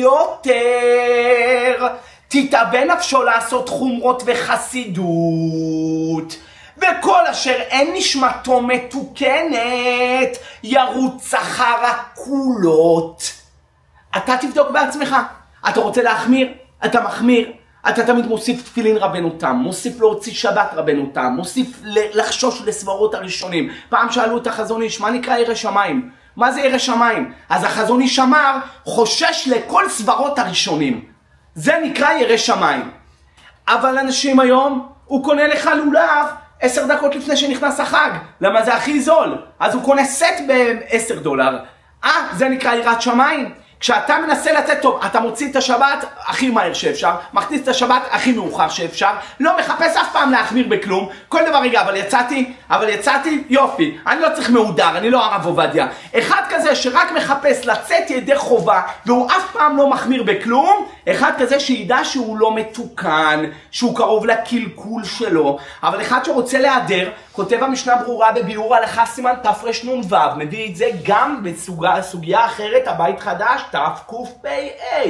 ביותר, תתאבן נפשו לעשות חומרות וחסידות. וכל אשר אין נשמתו מתוקנת, ירוץ אחר הקולות. אתה תבדוק בעצמך. אתה רוצה להחמיר? אתה מחמיר. אתה תמיד מוסיף תפילין רבנו תם, מוסיף להוציא שבת רבנו תם, מוסיף לחשוש לסברות הראשונים. פעם שאלו את החזון איש, מה נקרא ירא שמיים? מה זה ירא שמיים? אז החזון איש אמר, חושש לכל סברות הראשונים. זה נקרא ירא שמיים. אבל אנשים היום, הוא קונה לך לולב, עשר דקות לפני שנכנס החג. למה זה הכי זול? אז הוא קונה סט ב-עשרה דולר. אה, זה נקרא יראת שמיים. כשאתה מנסה לצאת טוב, אתה מוציא את השבת הכי מהר שאפשר, מכניס את השבת הכי מאוחר שאפשר, לא מחפש אף פעם להחמיר בכלום, כל דבר רגע, אבל יצאתי, אבל יצאתי, יופי, אני לא צריך מעודר, אני לא הרב עובדיה. אחד כזה שרק מחפש לצאת ידי חובה, והוא אף פעם לא מחמיר בכלום, אחד כזה שידע שהוא לא מתוקן, שהוא קרוב לקלקול שלו, אבל אחד שרוצה להיעדר, כותב המשנה ברורה בביאור הלכה סימן תרנ"ו, מביא את זה גם בסוגיה אחרת, הבית חדש, תקפ"א,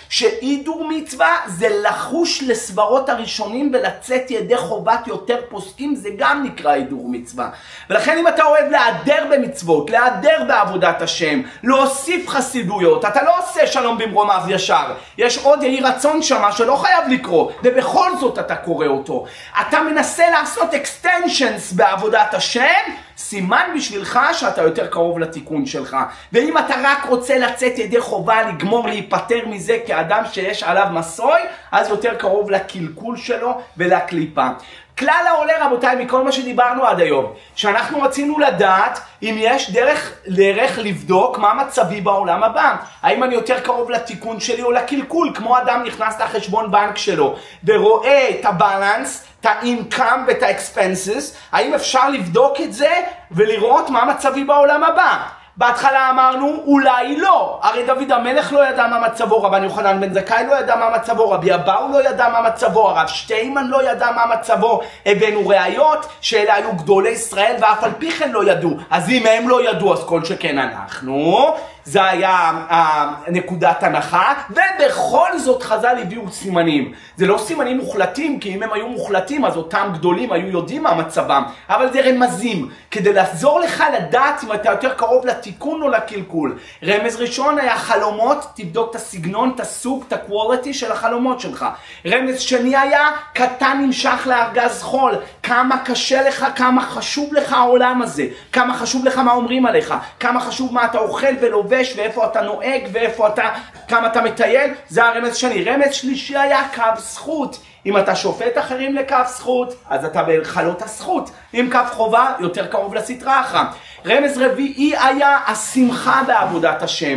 שהידור מצווה זה לחוש לסברות הראשונים ולצאת ידי חובת יותר פוסקים, זה גם נקרא הידור מצווה. ולכן אם אתה אוהב להיעדר במצוות, להיעדר בעבודת השם, להוסיף חסידויות, אתה לא עושה שלום במרומיו ישר, יש עוד יהי רצון שמה שלא חייב לקרוא, ובכל זאת אתה קורא אותו. אתה מנסה לעשות extensions בעבודת השם, סימן בשבילך שאתה יותר קרוב לתיקון שלך. ואם אתה רק רוצה לצאת ידי חובה, לגמור, להיפטר מזה כאדם שיש עליו מסוי, אז יותר קרוב לקלקול שלו ולקליפה. כלל העולה רבותיי מכל מה שדיברנו עד היום, שאנחנו רצינו לדעת אם יש דרך, דרך לבדוק מה מצבי בעולם הבא. האם אני יותר קרוב לתיקון שלי או לקלקול, כמו אדם נכנס לחשבון בנק שלו ורואה את הבלנס, את האינקאם ואת האקספנסס, האם אפשר לבדוק את זה ולראות מה מצבי בעולם הבא? בהתחלה אמרנו אולי לא, הרי דוד המלך לא ידע מה מצבו, רבן יוחנן בן זכאי לא ידע מה מצבו, רבי אבאו לא ידע מה מצבו, הרב שטיימן לא ידע מה מצבו. הבאנו ראיות שאלה היו גדולי ישראל ואף על פי כן לא ידעו, אז אם הם לא ידעו אז כל שכן אנחנו. זה היה נקודת הנחה, ובכל זאת חז"ל הביאו סימנים. זה לא סימנים מוחלטים, כי אם הם היו מוחלטים אז אותם גדולים היו יודעים מה מצבם, אבל זה רמזים, כדי לעזור לך לדעת אם אתה יותר קרוב לתיקון או לקלקול. רמז ראשון היה חלומות, תבדוק את הסגנון, את הסוג, את הקוולטי של החלומות שלך. רמז שני היה קטן נמשך לארגז חול, כמה קשה לך, כמה חשוב לך העולם הזה, כמה חשוב לך מה אומרים עליך, כמה חשוב מה אתה אוכל ולובש, ואיפה אתה נוהג, ואיפה אתה, כמה אתה מטייל. זה הרמז שני. רמז שלישי היה קו זכות. אם אתה שופט אחרים לקו זכות, אז אתה בחלות הזכות. אם קו חובה, יותר קרוב לסטרה אחת. רמז רביעי היה השמחה בעבודת השם,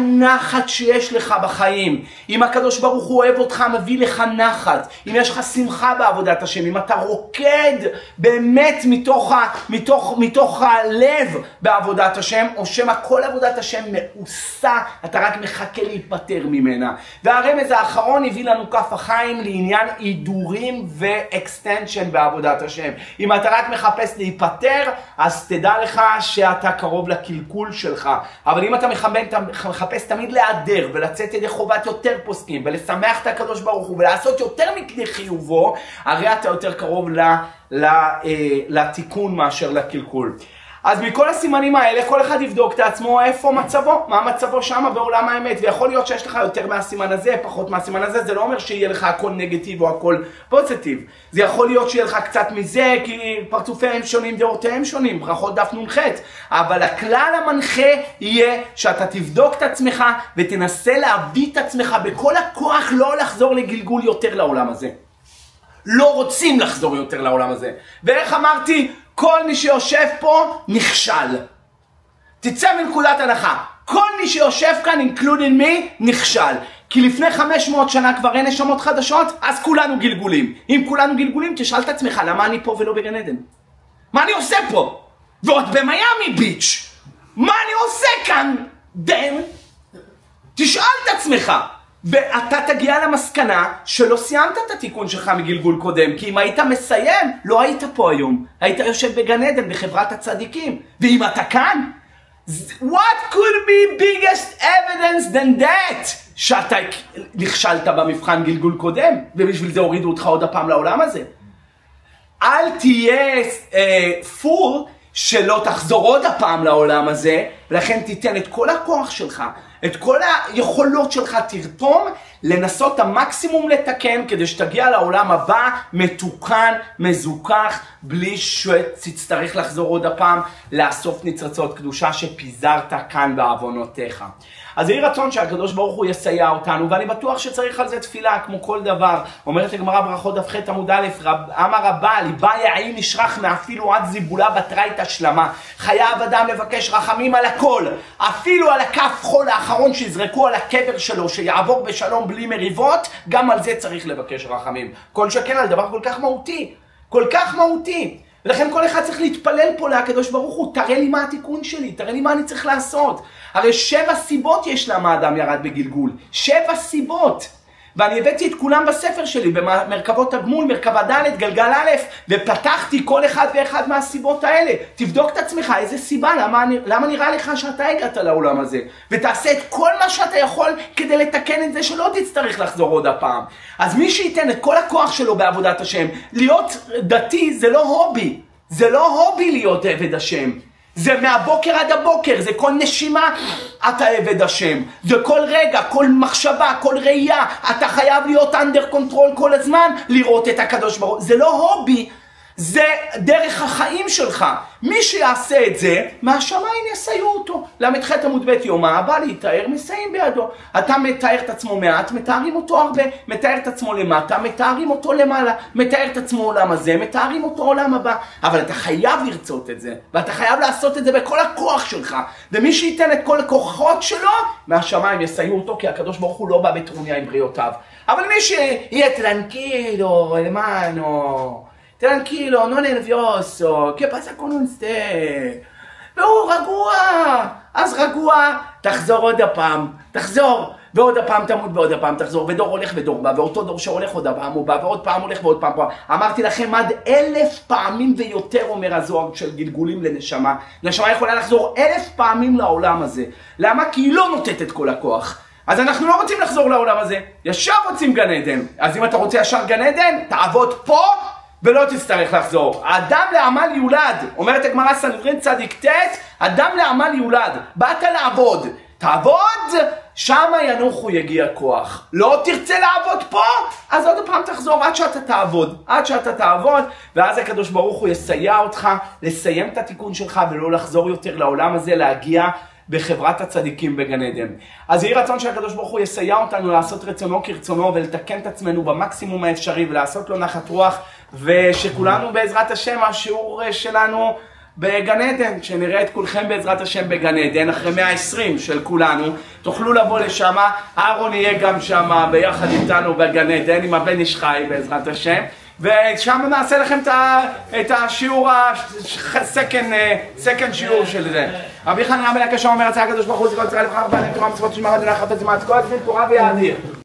הנחת שיש לך בחיים. אם הקדוש ברוך הוא אוהב אותך, מביא לך נחת. אם יש לך שמחה בעבודת השם, אם אתה רוקד באמת מתוך, ה, מתוך, מתוך הלב בעבודת השם, או שמה כל עבודת השם מעושה, אתה רק מחכה להיפטר ממנה. והרמז האחרון הביא לנו כף החיים לעניין הידורים ואקסטנשן בעבודת השם. אם אתה רק מחפש להיפטר, אז תדע לך שאתה קרוב לקלקול שלך. אבל אם אתה מחפש תמיד להיעדר ולצאת ידי חובת יותר פוסקים ולשמח את הקדוש ברוך הוא ולעשות יותר מכדי חיובו, הרי אתה יותר קרוב ל, ל, אה, לתיקון מאשר לקלקול. אז מכל הסימנים האלה, כל אחד יבדוק את עצמו איפה מצבו, מה מצבו שם בעולם האמת. ויכול להיות שיש לך יותר מהסימן הזה, פחות מהסימן הזה. זה לא אומר שיהיה לך הכל נגטיב או הכל פוזיטיב. זה יכול להיות שיהיה לך קצת מזה, כי פרצופיהם שונים, דעותיהם שונים, ברכות דף נ"ח. אבל הכלל המנחה יהיה שאתה תבדוק את עצמך ותנסה להביא את עצמך בכל הכוח לא לחזור לגלגול יותר לעולם הזה. לא רוצים לחזור יותר לעולם הזה. ואיך אמרתי? כל מי שיושב פה נכשל. תצא מנקודת הנחה. כל מי שיושב כאן, including me, נכשל. כי לפני חמש מאות שנה כבר אין נשמות חדשות, אז כולנו גלגולים. אם כולנו גלגולים, תשאל את עצמך, למה אני פה ולא בגן עדן? מה אני עושה פה? ועוד במיימי ביץ'. מה אני עושה כאן? דן? תשאל את עצמך. ואתה תגיע למסקנה שלא סיימת את התיקון שלך מגלגול קודם, כי אם היית מסיים, לא היית פה היום. היית יושב בגן עדן בחברת הצדיקים. ואם אתה כאן, what could be biggest evidence than that? שאתה נכשלת במבחן גלגול קודם, ובשביל זה הורידו אותך עוד הפעם לעולם הזה. אל תהיה פור שלא תחזור עוד הפעם לעולם הזה, ולכן תיתן את כל הכוח שלך, את כל היכולות שלך, תרתום לנסות את המקסימום לתקן, כדי שתגיע לעולם הבא מתוקן, מזוכח, בלי שתצטרך לחזור עוד הפעם, לאסוף ניצוצות קדושה שפיזרת כאן בעוונותיך. אז יהי רצון שהקדוש ברוך הוא יסייע אותנו, ואני בטוח שצריך על זה תפילה, כמו כל דבר. אומרת הגמרא ברכות דף ח' עמוד א', אמר רבה, ליבה יעיל נשרח מאפילו עד זיבולה בתרית השלמה. חייב אדם לבקש רחמים על הכל, אפילו על הכף חול האחרון שיזרקו על הקבר שלו, שיעבור בשלום בלי מריבות, גם על זה צריך לבקש רחמים. כל שכן על דבר כל כך מהותי, כל כך מהותי. ולכן כל אחד צריך להתפלל פה לקדוש ברוך הוא, תראה לי מה התיקון שלי, תראה לי מה אני צריך לעשות. הרי שבע סיבות יש למה האדם ירד בגלגול, שבע סיבות. ואני הבאתי את כולם בספר שלי, במרכבות הגמול, מרכבה ד' גלגל א', ופתחתי כל אחד ואחד מהסיבות האלה. תבדוק את עצמך, איזה סיבה, למה, למה נראה לך שאתה הגעת לעולם הזה? ותעשה את כל מה שאתה יכול כדי לתקן את זה, שלא תצטרך לחזור עוד הפעם. אז מי שייתן את כל הכוח שלו בעבודת השם, להיות דתי זה לא הובי, זה לא הובי להיות עבד השם. זה מהבוקר עד הבוקר, זה כל נשימה, אתה עבד השם. זה כל רגע, כל מחשבה, כל ראייה, אתה חייב להיות under control כל הזמן, לראות את הקדוש ברוך הוא. זה לא הובי, זה דרך החיים שלך. מי שיעשה את זה, מהשמיים יסייעו אותו. למדח עמוד ב' יומא, הבא להתאר, מסייעים בידו. אתה מתאר את עצמו מעט, מתארים אותו הרבה. מתאר את עצמו למטה, מתארים אותו למעלה. מתאר את עצמו עולם הזה, מתארים אותו עולם הבא. אבל אתה חייב לרצות את זה, ואתה חייב לעשות את זה בכל הכוח שלך. ומי שייתן את כל הכוחות שלו, מהשמיים יסייעו אותו, כי הקדוש ברוך הוא לא בא בטרוניה עם בריאותיו. אבל מי שיהיה טרנקיलो, למענו, tranquilo, no nervioso, ¿qué pasa con usted? והוא רגוע, אז רגוע, תחזור עוד הפעם, תחזור, ועוד הפעם תמות ועוד הפעם תחזור, ודור הולך ודור בא, ואותו דור שהולך עוד הפעם הוא בא, ועוד פעם הולך ועוד פעם פה. אמרתי לכם עד אלף פעמים ויותר, אומר הזוהר, של גלגולים לנשמה. נשמה יכולה לחזור אלף פעמים לעולם הזה. למה? כי היא לא נותנת את כל הכוח. אז אנחנו לא רוצים לחזור לעולם הזה, ישר רוצים גן עדן. אז אם אתה רוצה ישר גן עדן, תעבוד פה, ולא תצטרך לחזור. אדם לעמל יולד, אומרת הגמרא סנהדרין צדיק ט', אדם לעמל יולד, באת לעבוד, תעבוד, שם ינוחו יגיע כוח. לא תרצה לעבוד פה, אז עוד פעם תחזור עד שאתה תעבוד, עד שאתה תעבוד, ואז הקדוש ברוך הוא יסייע אותך לסיים את התיקון שלך ולא לחזור יותר לעולם הזה, להגיע בחברת הצדיקים בגן עדן. אז יהי רצון שהקדוש ברוך הוא יסייע אותנו לעשות רצונו כרצונו ולתקן את עצמנו במקסימום האפשרי ולעשות לו נחת רוח, ושכולנו בעזרת השם, השיעור שלנו בגן עדן, שנראה את כולכם בעזרת השם בגן עדן, אחרי מאה ועשרים של כולנו, תוכלו לבוא לשם, אהרון יהיה גם שם ביחד איתנו בגן עדן, עם הבן איש חי בעזרת השם, ושם נעשה לכם את השיעור, הסקנד שיעור של זה. רבי חנן בן עקשיא אומר, רצה הקדוש ברוך הוא זכות ישראל לבחר בהם תורה מצוות שמר עד נחת את זמן תקוע, תורה ויאדיר.